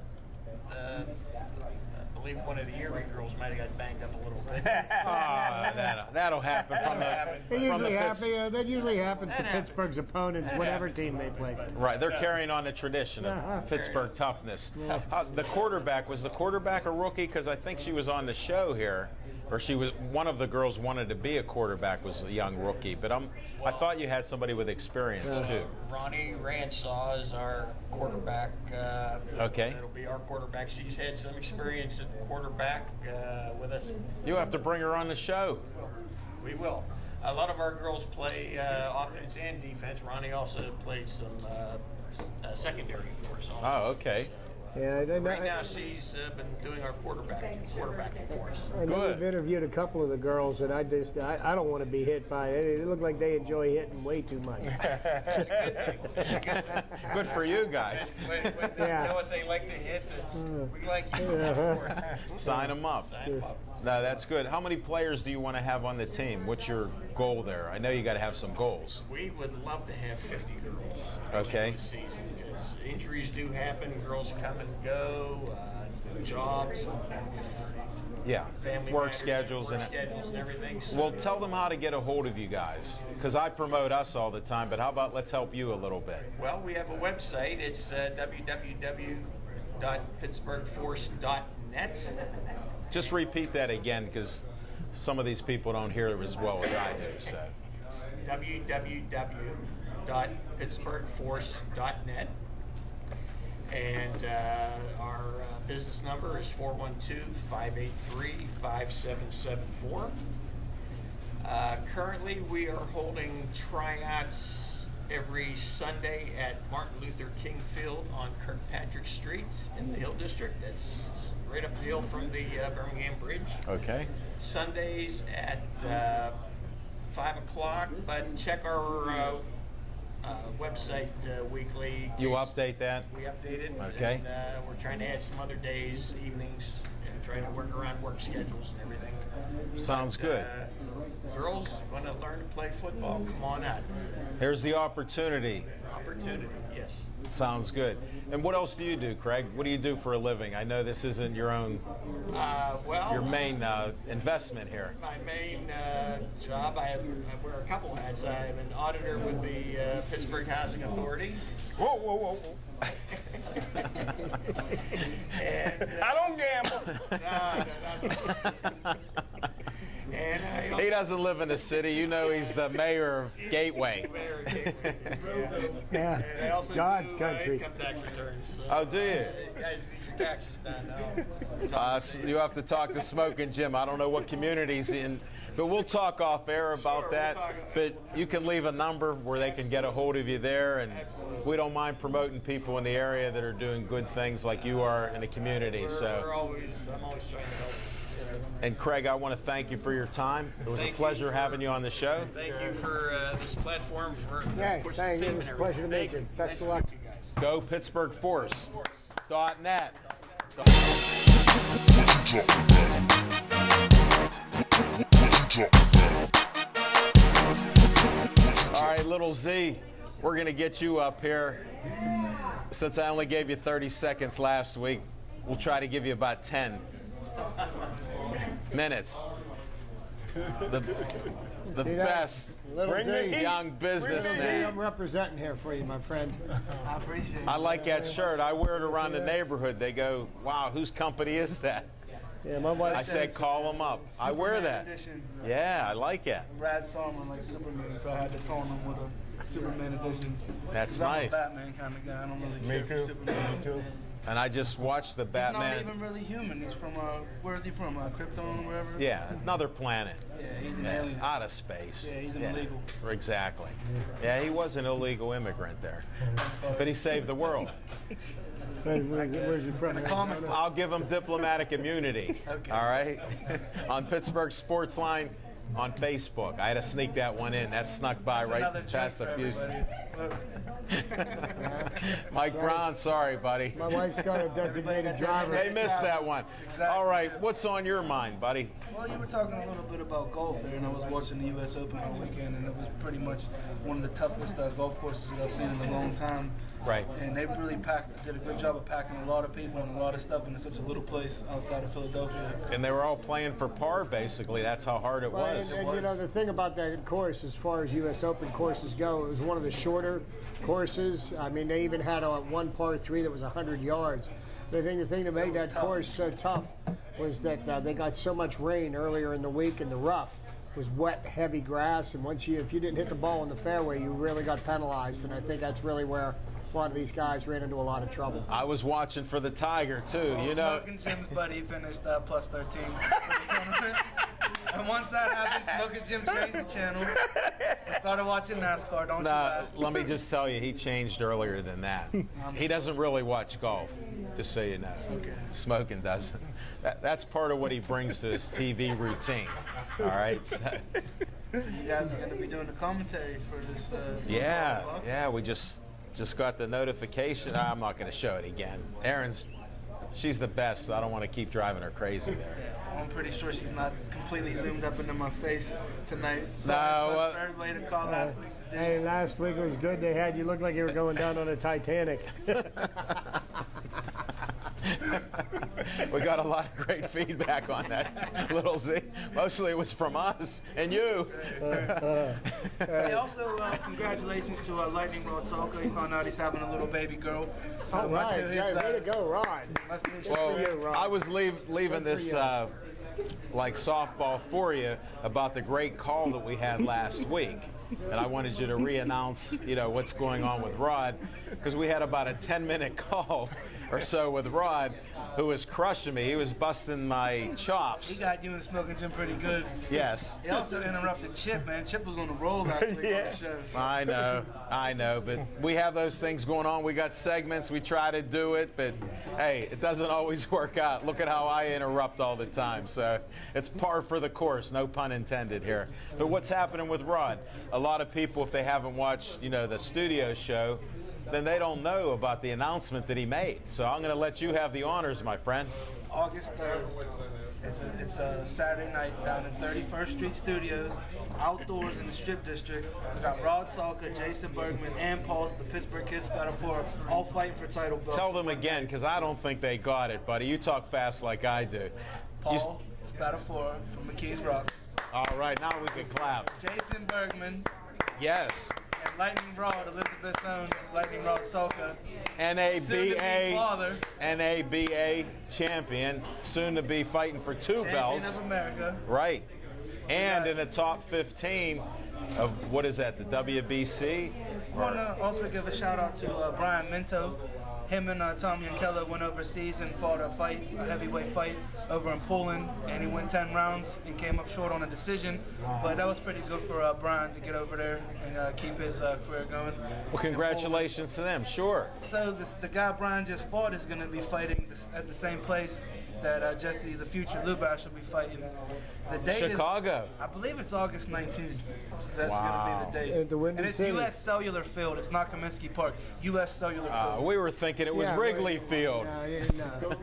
I believe one of the Erie girls might have got banged up a little bit. That'll happen from That usually happens to Pittsburgh's opponents, whatever team they play. Right, they're carrying on the tradition of Pittsburgh toughness. The quarterback, was the quarterback a rookie? Because I think she was on the show here, or one of the girls wanted to be a quarterback, was a young rookie. But I thought you had somebody with experience too. Ronnie Ransaw is our quarterback. Okay. It'll be our quarterback. She's had some experience at quarterback with us. You have to bring her on the show. We will. A lot of our girls play offense and defense. Ronnie also played some secondary for us also. Oh, okay. Yeah, Right now she's been doing our quarterbacking for us. I know Good. we've interviewed a couple of the girls, and I don't want to be hit by it. They look like they enjoy hitting way too much. That's a good thing. Good for you guys. When they Yeah. tell us they like to hit, we like you. Sign them up. Sign 'em up. No, that's good. How many players do you want to have on the team? What's your goal there? I know you got to have some goals. We would love to have 50 girls Okay. this season because injuries do happen. Girls come and go, jobs, Yeah. family Work matters, schedules work and schedules and everything. So well, tell them how to get a hold of you guys, because I promote us all the time. But how about let's help you a little bit? well, we have a website. It's www.pittsburghforce.net. Just repeat that again, because some of these people don't hear it as well as I do. So. It's www.pittsburghforce.net. And our business number is 412-583-5774. Currently, we are holding tryouts every Sunday at Martin Luther King Field on Kirkpatrick Street in the Hill District. That's right up the hill from the Birmingham Bridge. Okay. Sundays at 5 o'clock, but check our website weekly. You update that? We update it. Okay. And we're trying to add some other days, evenings, and trying to work around work schedules and everything. Sounds good. Girls want to learn to play football, come on out. Here's the opportunity. Opportunity, yes. Sounds good. And what else do you do, Craig? What do you do for a living? I know this isn't your own, Well, your main investment here. my main job, I wear a couple hats. I'm an auditor with the Pittsburgh Housing Authority. Whoa, whoa, whoa, whoa. And, I don't gamble. no. And I also He doesn't live in the city. You know he's the mayor of Gateway. Yeah. And I also God's do country. income tax returns. So, Oh, do you? you guys need your taxes done now. You have to talk to Smoking Jim. I don't know what community he's in, but we'll talk off air about Sure, that. we'll talk. But you can leave a number where they can get a hold of you there, and Absolutely. we don't mind promoting people in the area that are doing good things like you are in the community. So, I'm always trying to help. and Craig, I want to thank you for your time. It was a Thank you pleasure for- having you on the show. Thank you for this platform for Yeah, push thank the you. team It was and a pleasure to everything. meet you. Thank Best Nice of to luck. meet you guys. Go PittsburghForce.net. All right, little Z, we're going to get you up here. Since I only gave you 30 seconds last week, we'll try to give you about 10 minutes. The See that? best Little Bring the Z. heat. young I'm businessman. representing here for you, my friend. I appreciate it. I like that shirt. I wear it around the neighborhood. They go, wow, whose company is that? Yeah, my wife. I said, call them up. I wear Superman that. Edition. Yeah, I like it. Brad saw him like Superman, so I had to tone him with a Superman edition. That's 'Cause I'm nice. a Batman kind of guy. I don't really Me care for too. Superman. Me too. And I just watched the He's not Batman. even really human. He's from where is he from? Krypton or wherever. Yeah, another planet. Yeah, he's an Yeah, alien. out of space. Yeah, he's an illegal. Exactly. Yeah, he was an illegal immigrant there. But he saved the world. Where's he from? I'll give him diplomatic immunity. Okay. All right? On Pittsburgh Sports Line on Facebook. I had to sneak that one in. That snuck by That's right another joke past the for fuse. everybody. Look, Mike Brown, sorry, buddy. My wife's got a designated driver. They missed that one. Exactly. All right, what's on your mind, buddy? well, you were talking a little bit about golf there, and I was watching the U.S. Open all weekend, and it was pretty much one of the toughest golf courses that I've seen in a long time. Right. And they really did a good job of packing a lot of people and a lot of stuff into such a little place outside of Philadelphia. And they were all playing for par, basically. That's how hard it Well, was. and you know, the thing about that course, as far as U.S. Open courses go, it was one of the shorter courses. I mean, they even had one par 3 that was 100 yards. The thing that made that course so tough was that they got so much rain earlier in the week, and the rough was wet, heavy grass. And if you didn't hit the ball in the fairway, you really got penalized. And I think that's really where a lot of these guys ran into a lot of trouble. I was watching for the Tiger, too. You know, Smoking Jim's buddy finished plus 13 for the tournament. And once that happened, Smoking Jim changed the channel. I started watching NASCAR, don't you lie. Let me just tell you, he changed earlier than that. He doesn't really watch golf, just so you know. Okay. Smoking doesn't. That's part of what he brings to his TV routine. All right? So you guys are going to be doing the commentary for this? Yeah, we just got the notification. I'm not going to show it again. She's the best, but I don't want to keep driving her crazy there. Yeah, I'm pretty sure she's not completely zoomed up into my face tonight. No, Sorry for everybody to call last week's edition. Hey, last week was good. They had you look like you were going down on a Titanic. We got a lot of great feedback on that, Little Z. Mostly it was from us and you. Hey, also, congratulations to Lightning Rod Salka. He found out he's having a little baby girl. So All much right, of his, way to go, Rod. much of his Well, you, Rob. I was leaving this like softball for you about the great call that we had last week. And I wanted you to re-announce, what's going on with Rod, because we had about a 10-minute call or so with Rod, who was crushing me. He was busting my chops. He got you and Smoking Jim pretty good. Yes. He also interrupted Chip, man. Chip was on the roll last week on the show. I know, but we have those things going on. We got segments, we try to do it, but hey, it doesn't always work out. Look at how I interrupt all the time. So it's par for the course, no pun intended here. But what's happening with Rod? A lot of people, if they haven't watched, the studio show, then they don't know about the announcement that he made. So I'm going to let you have the honors, my friend. August 3rd. It's a Saturday night down in 31st Street Studios, outdoors in the Strip District. We got Rod Salka, Jason Bergman, and Paul, the Pittsburgh Kids Battle Floor, all fighting for title belts. Tell them again, because I don't think they got it, buddy. You talk fast like I do. Paul Spatafora from McKees Rocks. All right, now we can clap. Jason Bergman. Yes. And Lightning Rod, Elizabeth's own Lightning Rod Salka. NABA father. NABA champion, soon to be fighting for two belts. Champion of America. Right. And in the top 15 of, what is that, the WBC? I want to also give a shout out to Brian Minto. Him and Tommy and Keller went overseas and fought a heavyweight fight over in Poland, and he went 10 rounds and came up short on a decision. But that was pretty good for Brian to get over there and keep his career going. Well, congratulations to them, sure. So the guy Brian just fought is going to be fighting at the same place that Jesse the Future Lubash will be fighting. The date Chicago. I believe it's August 19th. That's Wow. going to be the date. At the Windy and it's City. U.S. Cellular Field. It's not Comiskey Park. U.S. Cellular Field. We were thinking it was Yeah, Wrigley Field. No.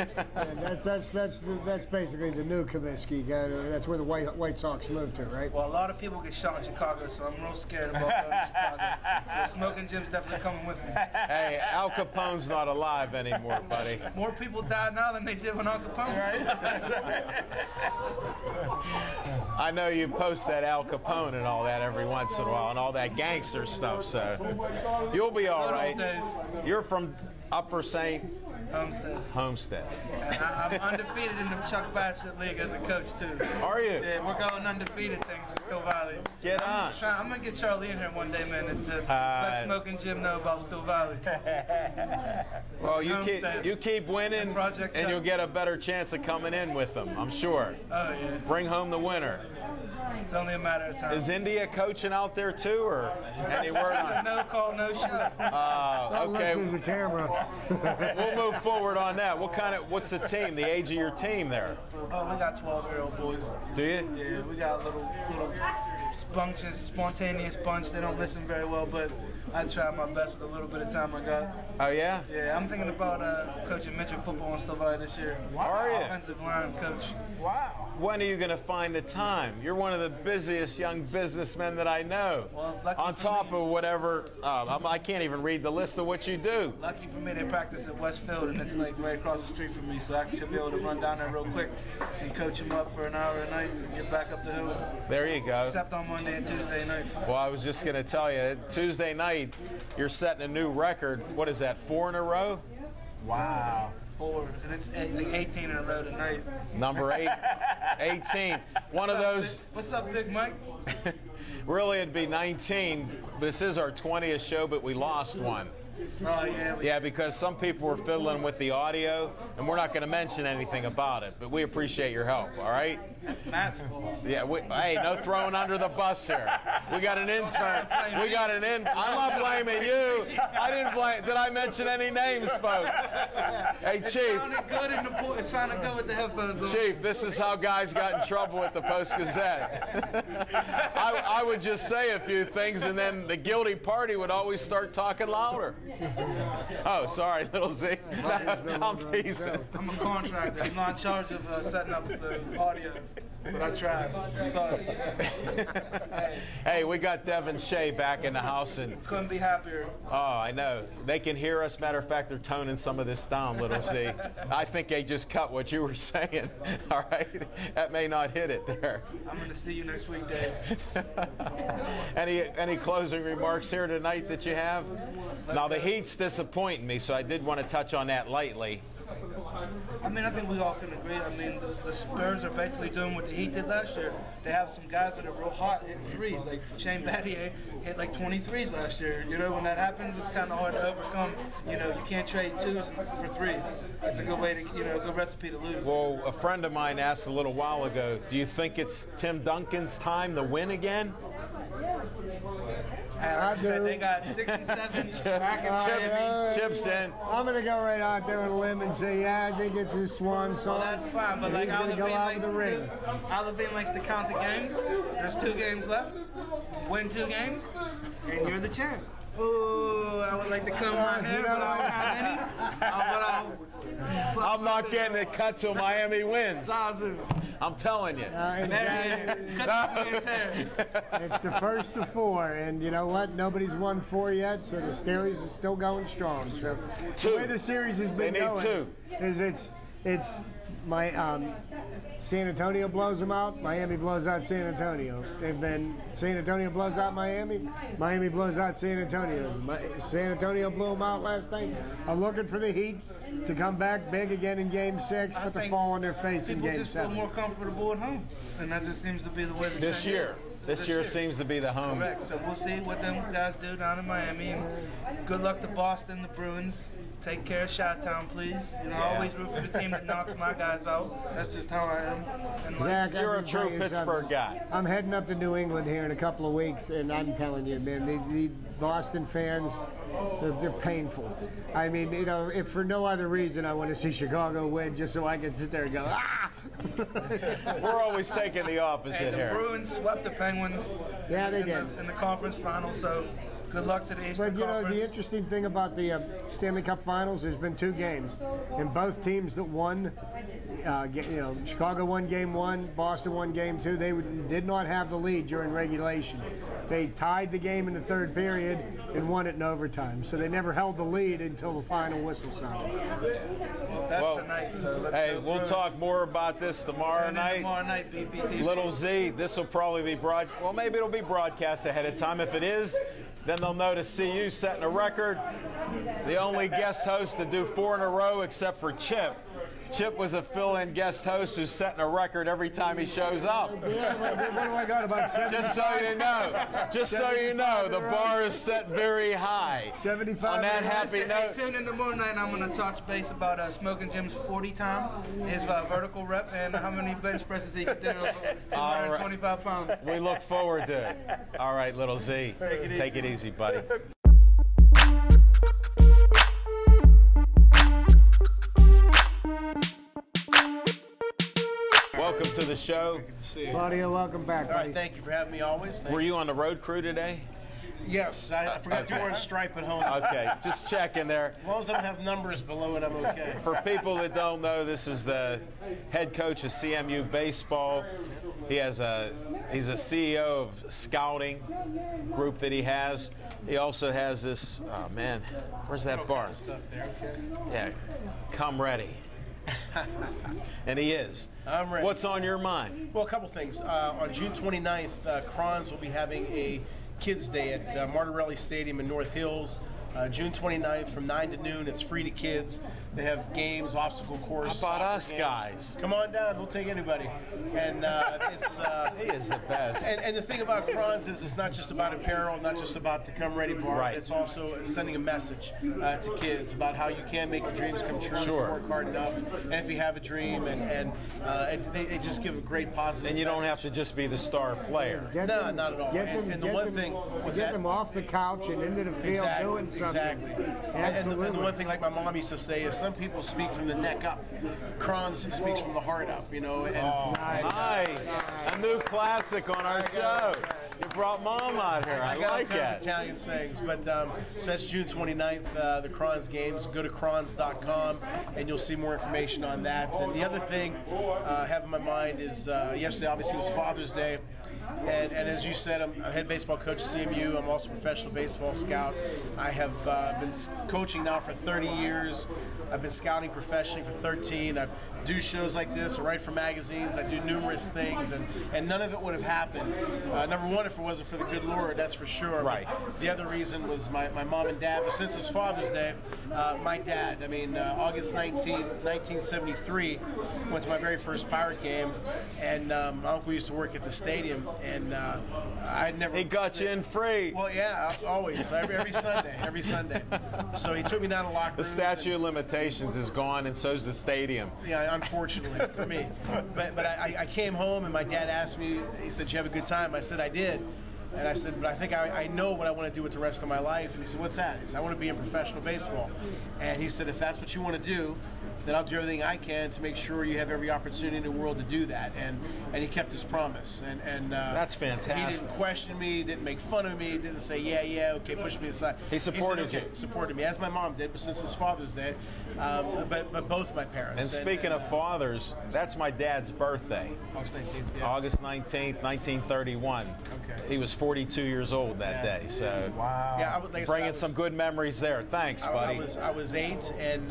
That's basically the new Comiskey. That's where the White Sox moved to, right? Well, a lot of people get shot in Chicago, so I'm real scared about going to Chicago. So Smoking Jim's definitely coming with me. Hey, Al Capone's not alive anymore, buddy. More people die now than they did when Al Capone was alive. I know you post that Al Capone and all that every once in a while and all that gangster stuff, so you'll be all right. Good old days. You're from Upper St. Homestead. And I'm undefeated in the Chuck Batchelor League as a coach, too. Are you? Yeah, we're going undefeated things in Still Valley. Get on. I'm going to get Charlie in here one day, man, and let Smoking Jim know about Still Valley. Well, you keep winning, Project and Chuck. you'll get a better chance of coming in with them, I'm sure. Oh, yeah. Bring home the winner. It's only a matter of time. Is India coaching out there, too, or any word It's on a no call, no show. Okay, Unless there's a camera. we'll move forward on that. What's the team, the age of your team there? Oh, we got 12-year-old boys. Do you? Yeah, we got a little spontaneous bunch. They don't listen very well, but I try my best with a little bit of time I got. Oh, yeah? Yeah, I'm thinking about coaching Mitchell football in Still Valley this year. Are you? Offensive line coach. Wow. When are you going to find the time? You're one of the busiest young businessmen that I know. Well, lucky on for top me. of whatever, I can't even read the list of what you do. Lucky for me, they practice at Westfield, and it's like right across the street from me, so I should be able to run down there real quick and coach them up for an hour a night and get back up the hill. There you go. Except on Monday and Tuesday nights. Well, I was just going to tell you, Tuesday night, you're setting a new record. What is that, 4 in a row? Wow. 4, and it's like 18 in a row tonight. Number 18. One of those, What's up, Big Mike? really it'd be 19. This is our 20th show, but we lost one. Oh, yeah. Yeah, because some people were fiddling with the audio, and we're not going to mention anything about it, but we appreciate your help, all right? That's Matt's fault. Yeah, hey, no throwing under the bus here. We got an intern. I'm not blaming you. I didn't blame. Did I mention any names, folks? Hey, Chief. It sounded good with the headphones on. Chief, this is how guys got in trouble with the Post-Gazette. I would just say a few things, and then the guilty party would always start talking louder. Oh, sorry, Little Z. I'm teasing. I'm a contractor. I'm not in charge of setting up the audio, but I tried. I'm sorry. Hey, we got Devin Shea back in the house, and Couldn't be happier. oh, I know. They can hear us. Matter of fact, they're toning some of this down, Little Z. I think they just cut what you were saying. All right? That may not hit it there. I'm going to see you next week, Dave. Any closing remarks here tonight that you have? Now, the Heat's disappointing me, so I did want to touch on that lightly. I mean, I think we all can agree. I mean, the Spurs are basically doing what the Heat did last year. They have some guys that are real hot hitting threes. Like Shane Battier hit like 23s last year. You know, when that happens, it's kind of hard to overcome. You know, you can't trade twos for threes. It's a good way to, good recipe to lose. Well, a friend of mine asked a little while ago, do you think it's Tim Duncan's time to win again? Like I said, they got 6 and 7 back in Miami. Chips in. I'm going to go right out there on a limb and say, yeah, I think it's his swan song. Well, that's fine, but like Al Levine likes to count the games. There's 2 games left. Win 2 games, and you're the champ. Ooh, I would like to comb my hair, but I don't have any. I'm not getting it cut till Miami wins. Zazu. I'm telling you. Cut this man's hair. It's the first of 4, and you know what? Nobody's won 4 yet, so the series is still going strong. So 2. the way the series has been They need going 2. is it's my San Antonio blows them out, Miami blows out San Antonio, and then San Antonio blows out Miami, Miami blows out San Antonio. San Antonio blew them out last night. I'm looking for the Heat to come back big again in Game 6, but to fall on their face in Game 7. People just feel more comfortable at home, and that just seems to be the way the This year. This year seems to be the home. Correct. So we'll see what them guys do down in Miami, and good luck to Boston, the Bruins. Take care of Chi-Town, please. You know, I always root for the team that knocks my guys out. That's just how I am. And Zach, you're a true Pittsburgh guy. I'm heading up to New England here in a couple of weeks, and I'm telling you, man, the Boston fans, they're painful. I mean, you know, if for no other reason, I want to see Chicago win just so I can sit there and go, ah! We're always taking the opposite the here. Bruins swept the Penguins. Yeah, they did. In the conference final, so good luck to the Eastern But, you know, Conference. the interesting thing about the Stanley Cup Finals, there's been 2 games. And both teams that won, Chicago won Game 1, Boston won Game 2. They did not have the lead during regulation. They tied the game in the 3rd period and won it in overtime. So they never held the lead until the final whistle sounded. Well, that's tonight, so let's Hey, go we'll Bruins. talk more about this tomorrow night. Tomorrow night, BPTV. Little Z, this will probably be maybe it'll be broadcast ahead of time. If it is, then they'll know to see you setting a record. The only guest host to do 4 in a row except for Chip. Chip was a fill-in guest host who's setting a record every time he shows up. Yeah, what do I got, about 75? Just so you know, the bar is set very high. 75. On that happy At note. 10 in the morning night, I'm going to touch base about Smoking Jim's 40 time, his vertical rep, and how many bench presses he can do, 225 pounds. We look forward to it. All right, Little Z. Take it easy, buddy. Welcome to the show. Good to see you. Claudio, welcome back. All right, buddy. thank you for having me always. Were you on the road crew today? Yes, I forgot Okay. you weren't Stripe at home. Okay, just checking there. As long as I don't have numbers below it, I'm okay. For people that don't know, this is the head coach of CMU baseball. He's a CEO of scouting group that he has. He also has this. Oh man, where's that bar? Stuff there, okay. Yeah, come ready. And he is. I'm ready. What's on your mind? Well, a couple things. On June 29th, Crons will be having a Kids Day at Martirelli Stadium in North Hills. June 29th from 9 to noon. It's free to kids. They have games, obstacle course. How about soccer us games. guys? Come on down. They'll take anybody. And it's He is the best. and the thing about Kron's is it's not just about apparel, not just about the come ready bar. Right. It's also sending a message to kids about how you can make your dreams come true if you Sure. work hard enough, and if you have a dream, and they just give a great positive. And you don't message. have to just be the star player. Get No, them- not at all. get And- them- and the get one them- thing- what's get that? them off the couch and into the field doing something. Exactly. And the one thing, like my mom used to say, is some people speak from the neck up. Kron's speaks from the heart up, you know. And, Nice. A new classic on our show. You brought Mom out here. I got like kind that. of Italian sayings, but so that's June 29th, the Kron's games. Go to krons.com and you'll see more information on that. And the other thing I have in my mind is yesterday obviously was Father's Day. And as you said, I'm a head baseball coach at CMU. I'm also a professional baseball scout. I have been coaching now for 30 years. I've been scouting professionally for 13. I do shows like this. I write for magazines. I do numerous things, and none of it would have happened. Number one, if it wasn't for the good Lord, that's for sure. Right. But the other reason was my mom and dad. But since it's Father's Day, my dad, August 19th, 1973, went to my very first Pirate game, and my uncle used to work at the stadium, and I'd never... He got you in free. Well, yeah, always, every Sunday. So he took me down to locker The rooms. statute of limitations is gone, and so's the stadium. Yeah, unfortunately for me. But I came home and my dad asked me, he said, "Did you have a good time?" I said, "I did." And I said, "But I think I know what I want to do with the rest of my life." And he said, "What's that?" He said, "I want to be in professional baseball." And he said, "If that's what you want to do, then I'll do everything I can to make sure you have every opportunity in the world to do that." And he kept his promise. And That's He fantastic. didn't question me, didn't make fun of me, didn't say, yeah, okay, push me aside. He supported said, okay, you. Supported me, as my mom did, but since it's Father's Day, but both my parents. And speaking of fathers, that's my dad's birthday. August 19th, yeah. August 19th, 1931. Okay. He was 42 years old that Yeah. day. So Yeah, I would, like I said, bringing I was- some good memories there. Thanks, buddy. I was 8, and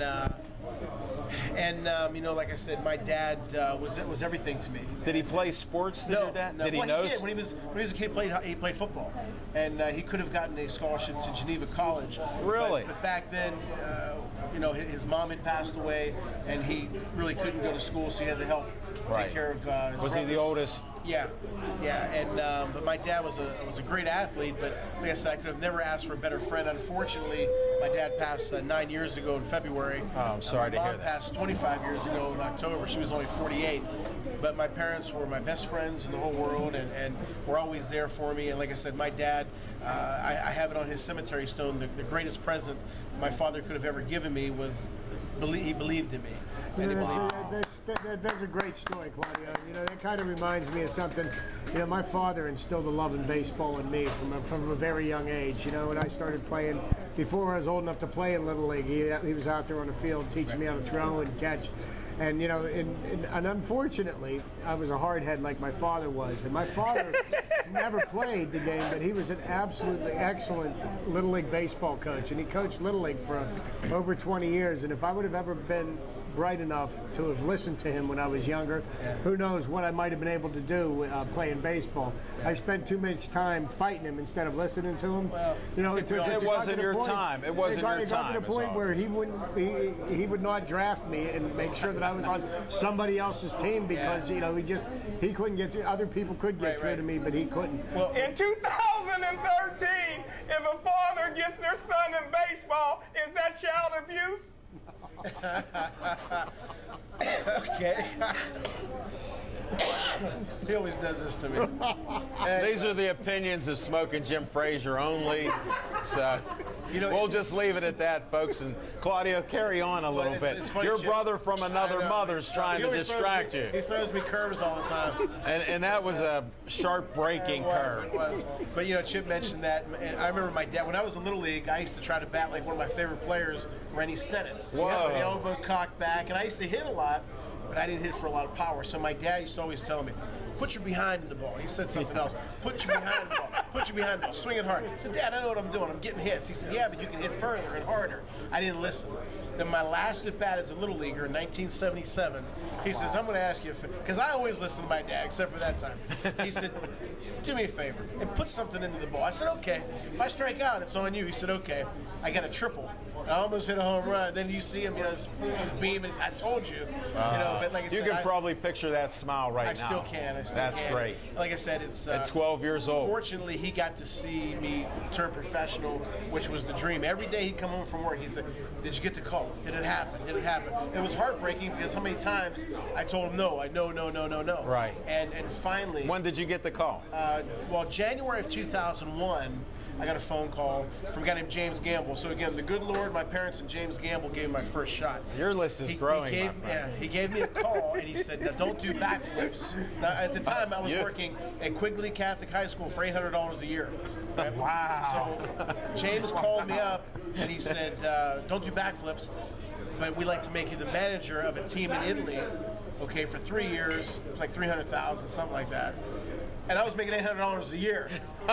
like I said, my dad was everything to me. Did he play sports? Did your dad? No. Did he Well, know? he did. When he was a kid, he played football, and he could have gotten a scholarship to Geneva College. Really? But back then, his mom had passed away, and he really couldn't go to school, so he had to help Right. take care of his Was he the brothers. oldest? Yeah, and but my dad was a great athlete. But like I said, I could have never asked for a better friend. Unfortunately, my dad passed 9 years ago in February. Oh, I'm sorry to my hear mom that. passed 25 years ago in October. She was only 48. But my parents were my best friends in the whole world, and were always there for me. And like I said, my dad, I have it on his cemetery stone. The greatest present my father could have ever given me was he believed in me. And he believed in me. That's a great story, Claudio. That kind of reminds me of something. My father instilled a love in baseball in me from a very young age. When I started playing, before I was old enough to play in Little League, he was out there on the field teaching me how to throw and catch. And and unfortunately, I was a hardhead like my father was. And my father never played the game, but he was an absolutely excellent Little League baseball coach. And he coached Little League for over 20 years. And if I would have ever been bright enough to have listened to him when I was younger, who knows what I might have been able to do playing baseball. I spent too much time fighting him instead of listening to him. It wasn't your time. It wasn't your It got time, to the is point all. where he would not draft me and make sure that I was on somebody else's team because he couldn't get through. Other people could get through to me, but he couldn't. Well, In 2013, if a father gets their son in baseball, is that child abuse? okay. He always does this to me. These are the opinions of Smoking Jim Frazier only. So we'll just leave it at that, folks. And Claudio, carry on a little bit. It's funny, Your Chip. brother from another I know. mother's trying He to always distract you. He throws me curves all the time. And that was a sharp breaking curve. It was. But Chip mentioned that, and I remember my dad when I was in Little League. I used to try to bat like one of my favorite players, Rennie Stennett. Whoa. The elbow cocked back, and I used to hit a lot, but I didn't hit for a lot of power. So my dad used to always tell me, put your behind in the ball. He said something else. Put your behind in the ball. Put your behind in the ball. Swing it hard. I said, Dad, I know what I'm doing. I'm getting hits. He said, yeah, but you can hit further and harder. I didn't listen. Then my last at bat as a little leaguer in 1977, he says, I'm going to ask you, because I always listen to my dad, except for that time. He said, do me a favor and put something into the ball. I said, okay. If I strike out, it's on you. He said, okay. I got a triple. I almost hit a home run. Then you see him, he's beaming. I told you, But like I said, you can probably picture that smile right now. I still can. That's great. Like I said, it's at 12 years old. Fortunately, he got to see me turn professional, which was the dream. Every day he'd come home from work, he said, "Did you get the call? Did it happen? Did it happen?" It was heartbreaking because how many times I told him no. No. Right. And finally. When did you get the call? Well, January of 2001. I got a phone call from a guy named James Gamble. So again, the good Lord, my parents, and James Gamble gave me my first shot. Your list is growing. He gave me a call and he said, "Now don't do backflips." Now, at the time, I was working at Quigley Catholic High School for $800 a year. Right? Wow. So James called me up and he said, "Don't do backflips, but we'd like to make you the manager of a team in Italy. Okay, for 3 years. It was like $300,000, something like that." And I was making $800 a year.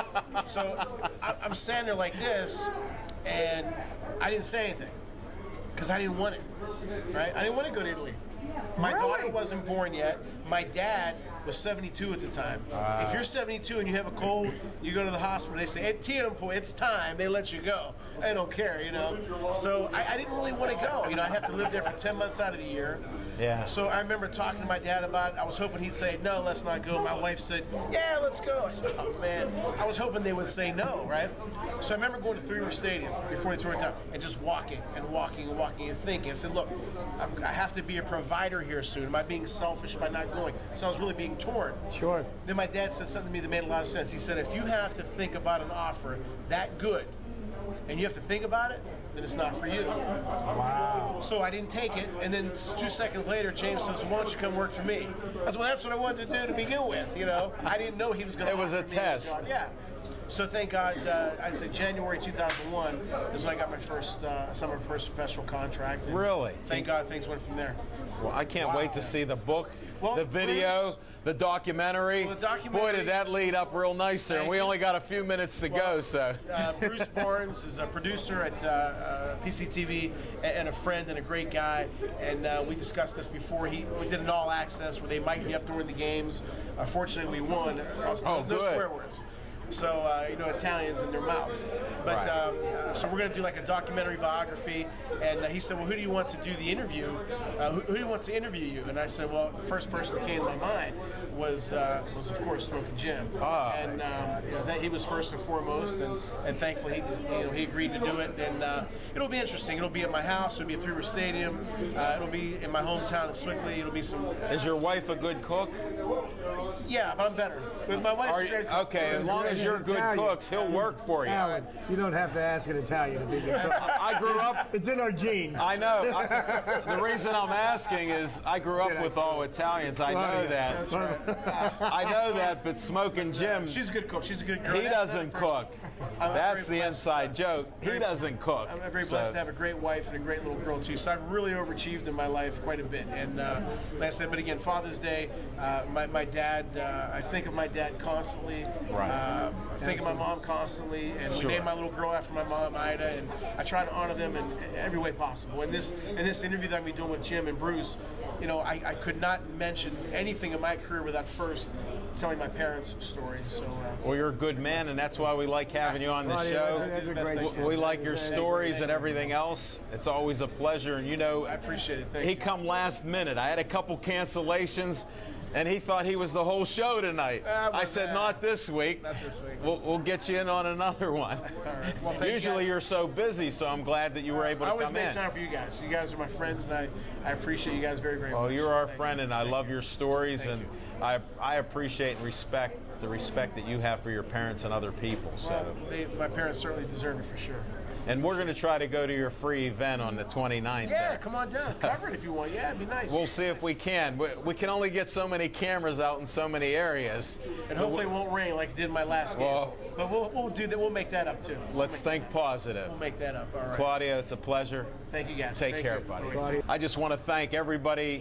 So I'm standing there like this, and I didn't say anything because I didn't want it, right? I didn't want to go to Italy. My daughter wasn't born yet. My dad was 72 at the time. If you're 72 and you have a cold, you go to the hospital, they say, "Hey, tiempo, it's time." They let you go. I don't care, So I didn't really want to go. I'd have to live there for 10 months out of the year. Yeah. So I remember talking to my dad about it. I was hoping he'd say, "No, let's not go." My wife said, "Yeah, let's go." I said, "Oh, man." I was hoping they would say no, right? So I remember going to Three River Stadium before they tore it down and just walking and thinking. I said, "Look, I have to be a provider here soon. Am I being selfish by not going?" So I was really being torn. Sure. Then my dad said something to me that made a lot of sense. He said, "If you have to think about an offer that good and you have to think about it, then it's not for you." Wow. So I didn't take it, and then 2 seconds later, James says, "Why don't you come work for me?" I said, "Well, that's what I wanted to do to begin with, I didn't know he was going to. It was a test. Yeah. So thank God, I'd say January 2001 is when I got my first professional contract. And really? Thank God things went from there. Well, I can't wait to see the book, Well, the video, the documentary. Well, the documentary. Boy, did that lead up real nice there. Thank We you. only got a few minutes to go, so. Bruce Barnes is a producer at PCTV and a friend and a great guy. And we discussed this before. We did an all access where they mic'd me up during the games. Fortunately, we won. No good. swear words. So, Italians in their mouths. But so we're going to do like a documentary biography. And he said, "Well, who do you want to do the interview? Who do you want to interview you?" And I said, "Well, the first person that came to my mind was of course Smoking Jim." And that he was first and foremost. And thankfully he agreed to do it. And it'll be interesting. It'll be at my house. It'll be at Three River Stadium. It'll be in my hometown in Swickley. It'll be some. Is your wife a good cook? Yeah, but I'm better. But my wife's a great cook. Okay, as long as you're good cooks, he'll work for you. Alan, you don't have to ask an Italian to be a good cook. I grew up. It's in our genes. I know. The reason I'm asking is I grew up with all Italians. I know that. That's right. I know that, but Smoking Jim, She's a good cook. She's a good girl. he That's doesn't another person. cook. I'm That's very the blessed. inside joke. He doesn't cook. I'm very So- blessed to have a great wife and a great little girl too. So I've really overachieved in my life quite a bit. And like I said, but again, Father's Day, my dad. I think of my dad constantly. Right. I think of my mom constantly, and we named my little girl after my mom, Ida. And I try to honor them in every way possible. In this interview that I'm going to be doing with Jim and Bruce, I could not mention anything in my career without first telling my parents' story. So. Well, you're a good man, and that's why we like having you on the show. That's a great show. We like your stories and everything else. It's always a pleasure, and I appreciate it. Thank he you. come last minute. I had a couple cancellations, and he thought he was the whole show tonight. I said, not this week. Not this week. We'll get you in on another one. All right. Well, thank you Usually guys. you're so busy, so I'm glad that you were able I to always come make in. time for you guys. You guys are my friends, and I appreciate you guys very, very much. Well, you're our Thank friend, you. and I love your stories, Thank and I appreciate and respect the respect that you have for your parents and other people. So. Well, my parents certainly deserve it for sure. And we're going to try to go to your free event on the 29th. Yeah, there. come on down. Cover it if you want. Yeah, it'd be nice. We'll see if we can. We can only get so many cameras out in so many areas. And hopefully it won't rain like it did in my last game. Well, but we'll do that. We'll make that up too. Let's think positive. We'll make that up. All right. Claudio, it's a pleasure. Thank you guys. Take Thank care, you. buddy. Claudio. I just want to thank everybody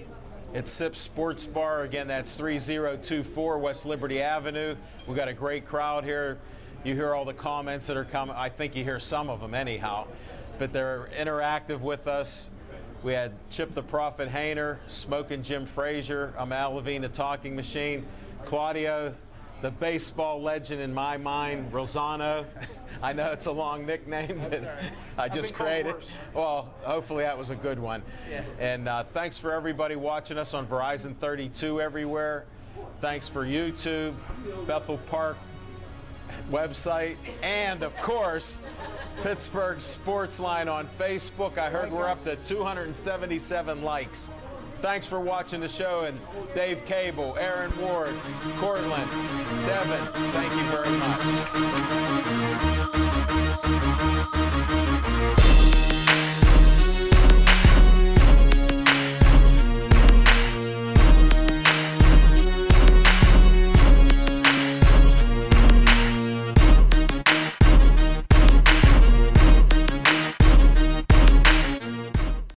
at Sips Sports Bar. Again, that's 3024 West Liberty Avenue. We've got a great crowd here. You hear all the comments that are coming. I think you hear some of them anyhow, but they're interactive with us. We had Chip the Prophet Hayner, Smoking Jim Frazier, Al Levine, the Talking Machine, Claudio, the baseball legend in my mind, Rosano. I know it's a long nickname, but I just created. Well, hopefully that was a good one. Yeah. And thanks for everybody watching us on Verizon 32 everywhere. Thanks for YouTube, Bethel Park website, and of course, Pittsburgh Sportsline on Facebook. I heard we're up to 277 likes. Thanks for watching the show, and Dave Cable, Aaron Ward, Cortland, Devin, thank you very much.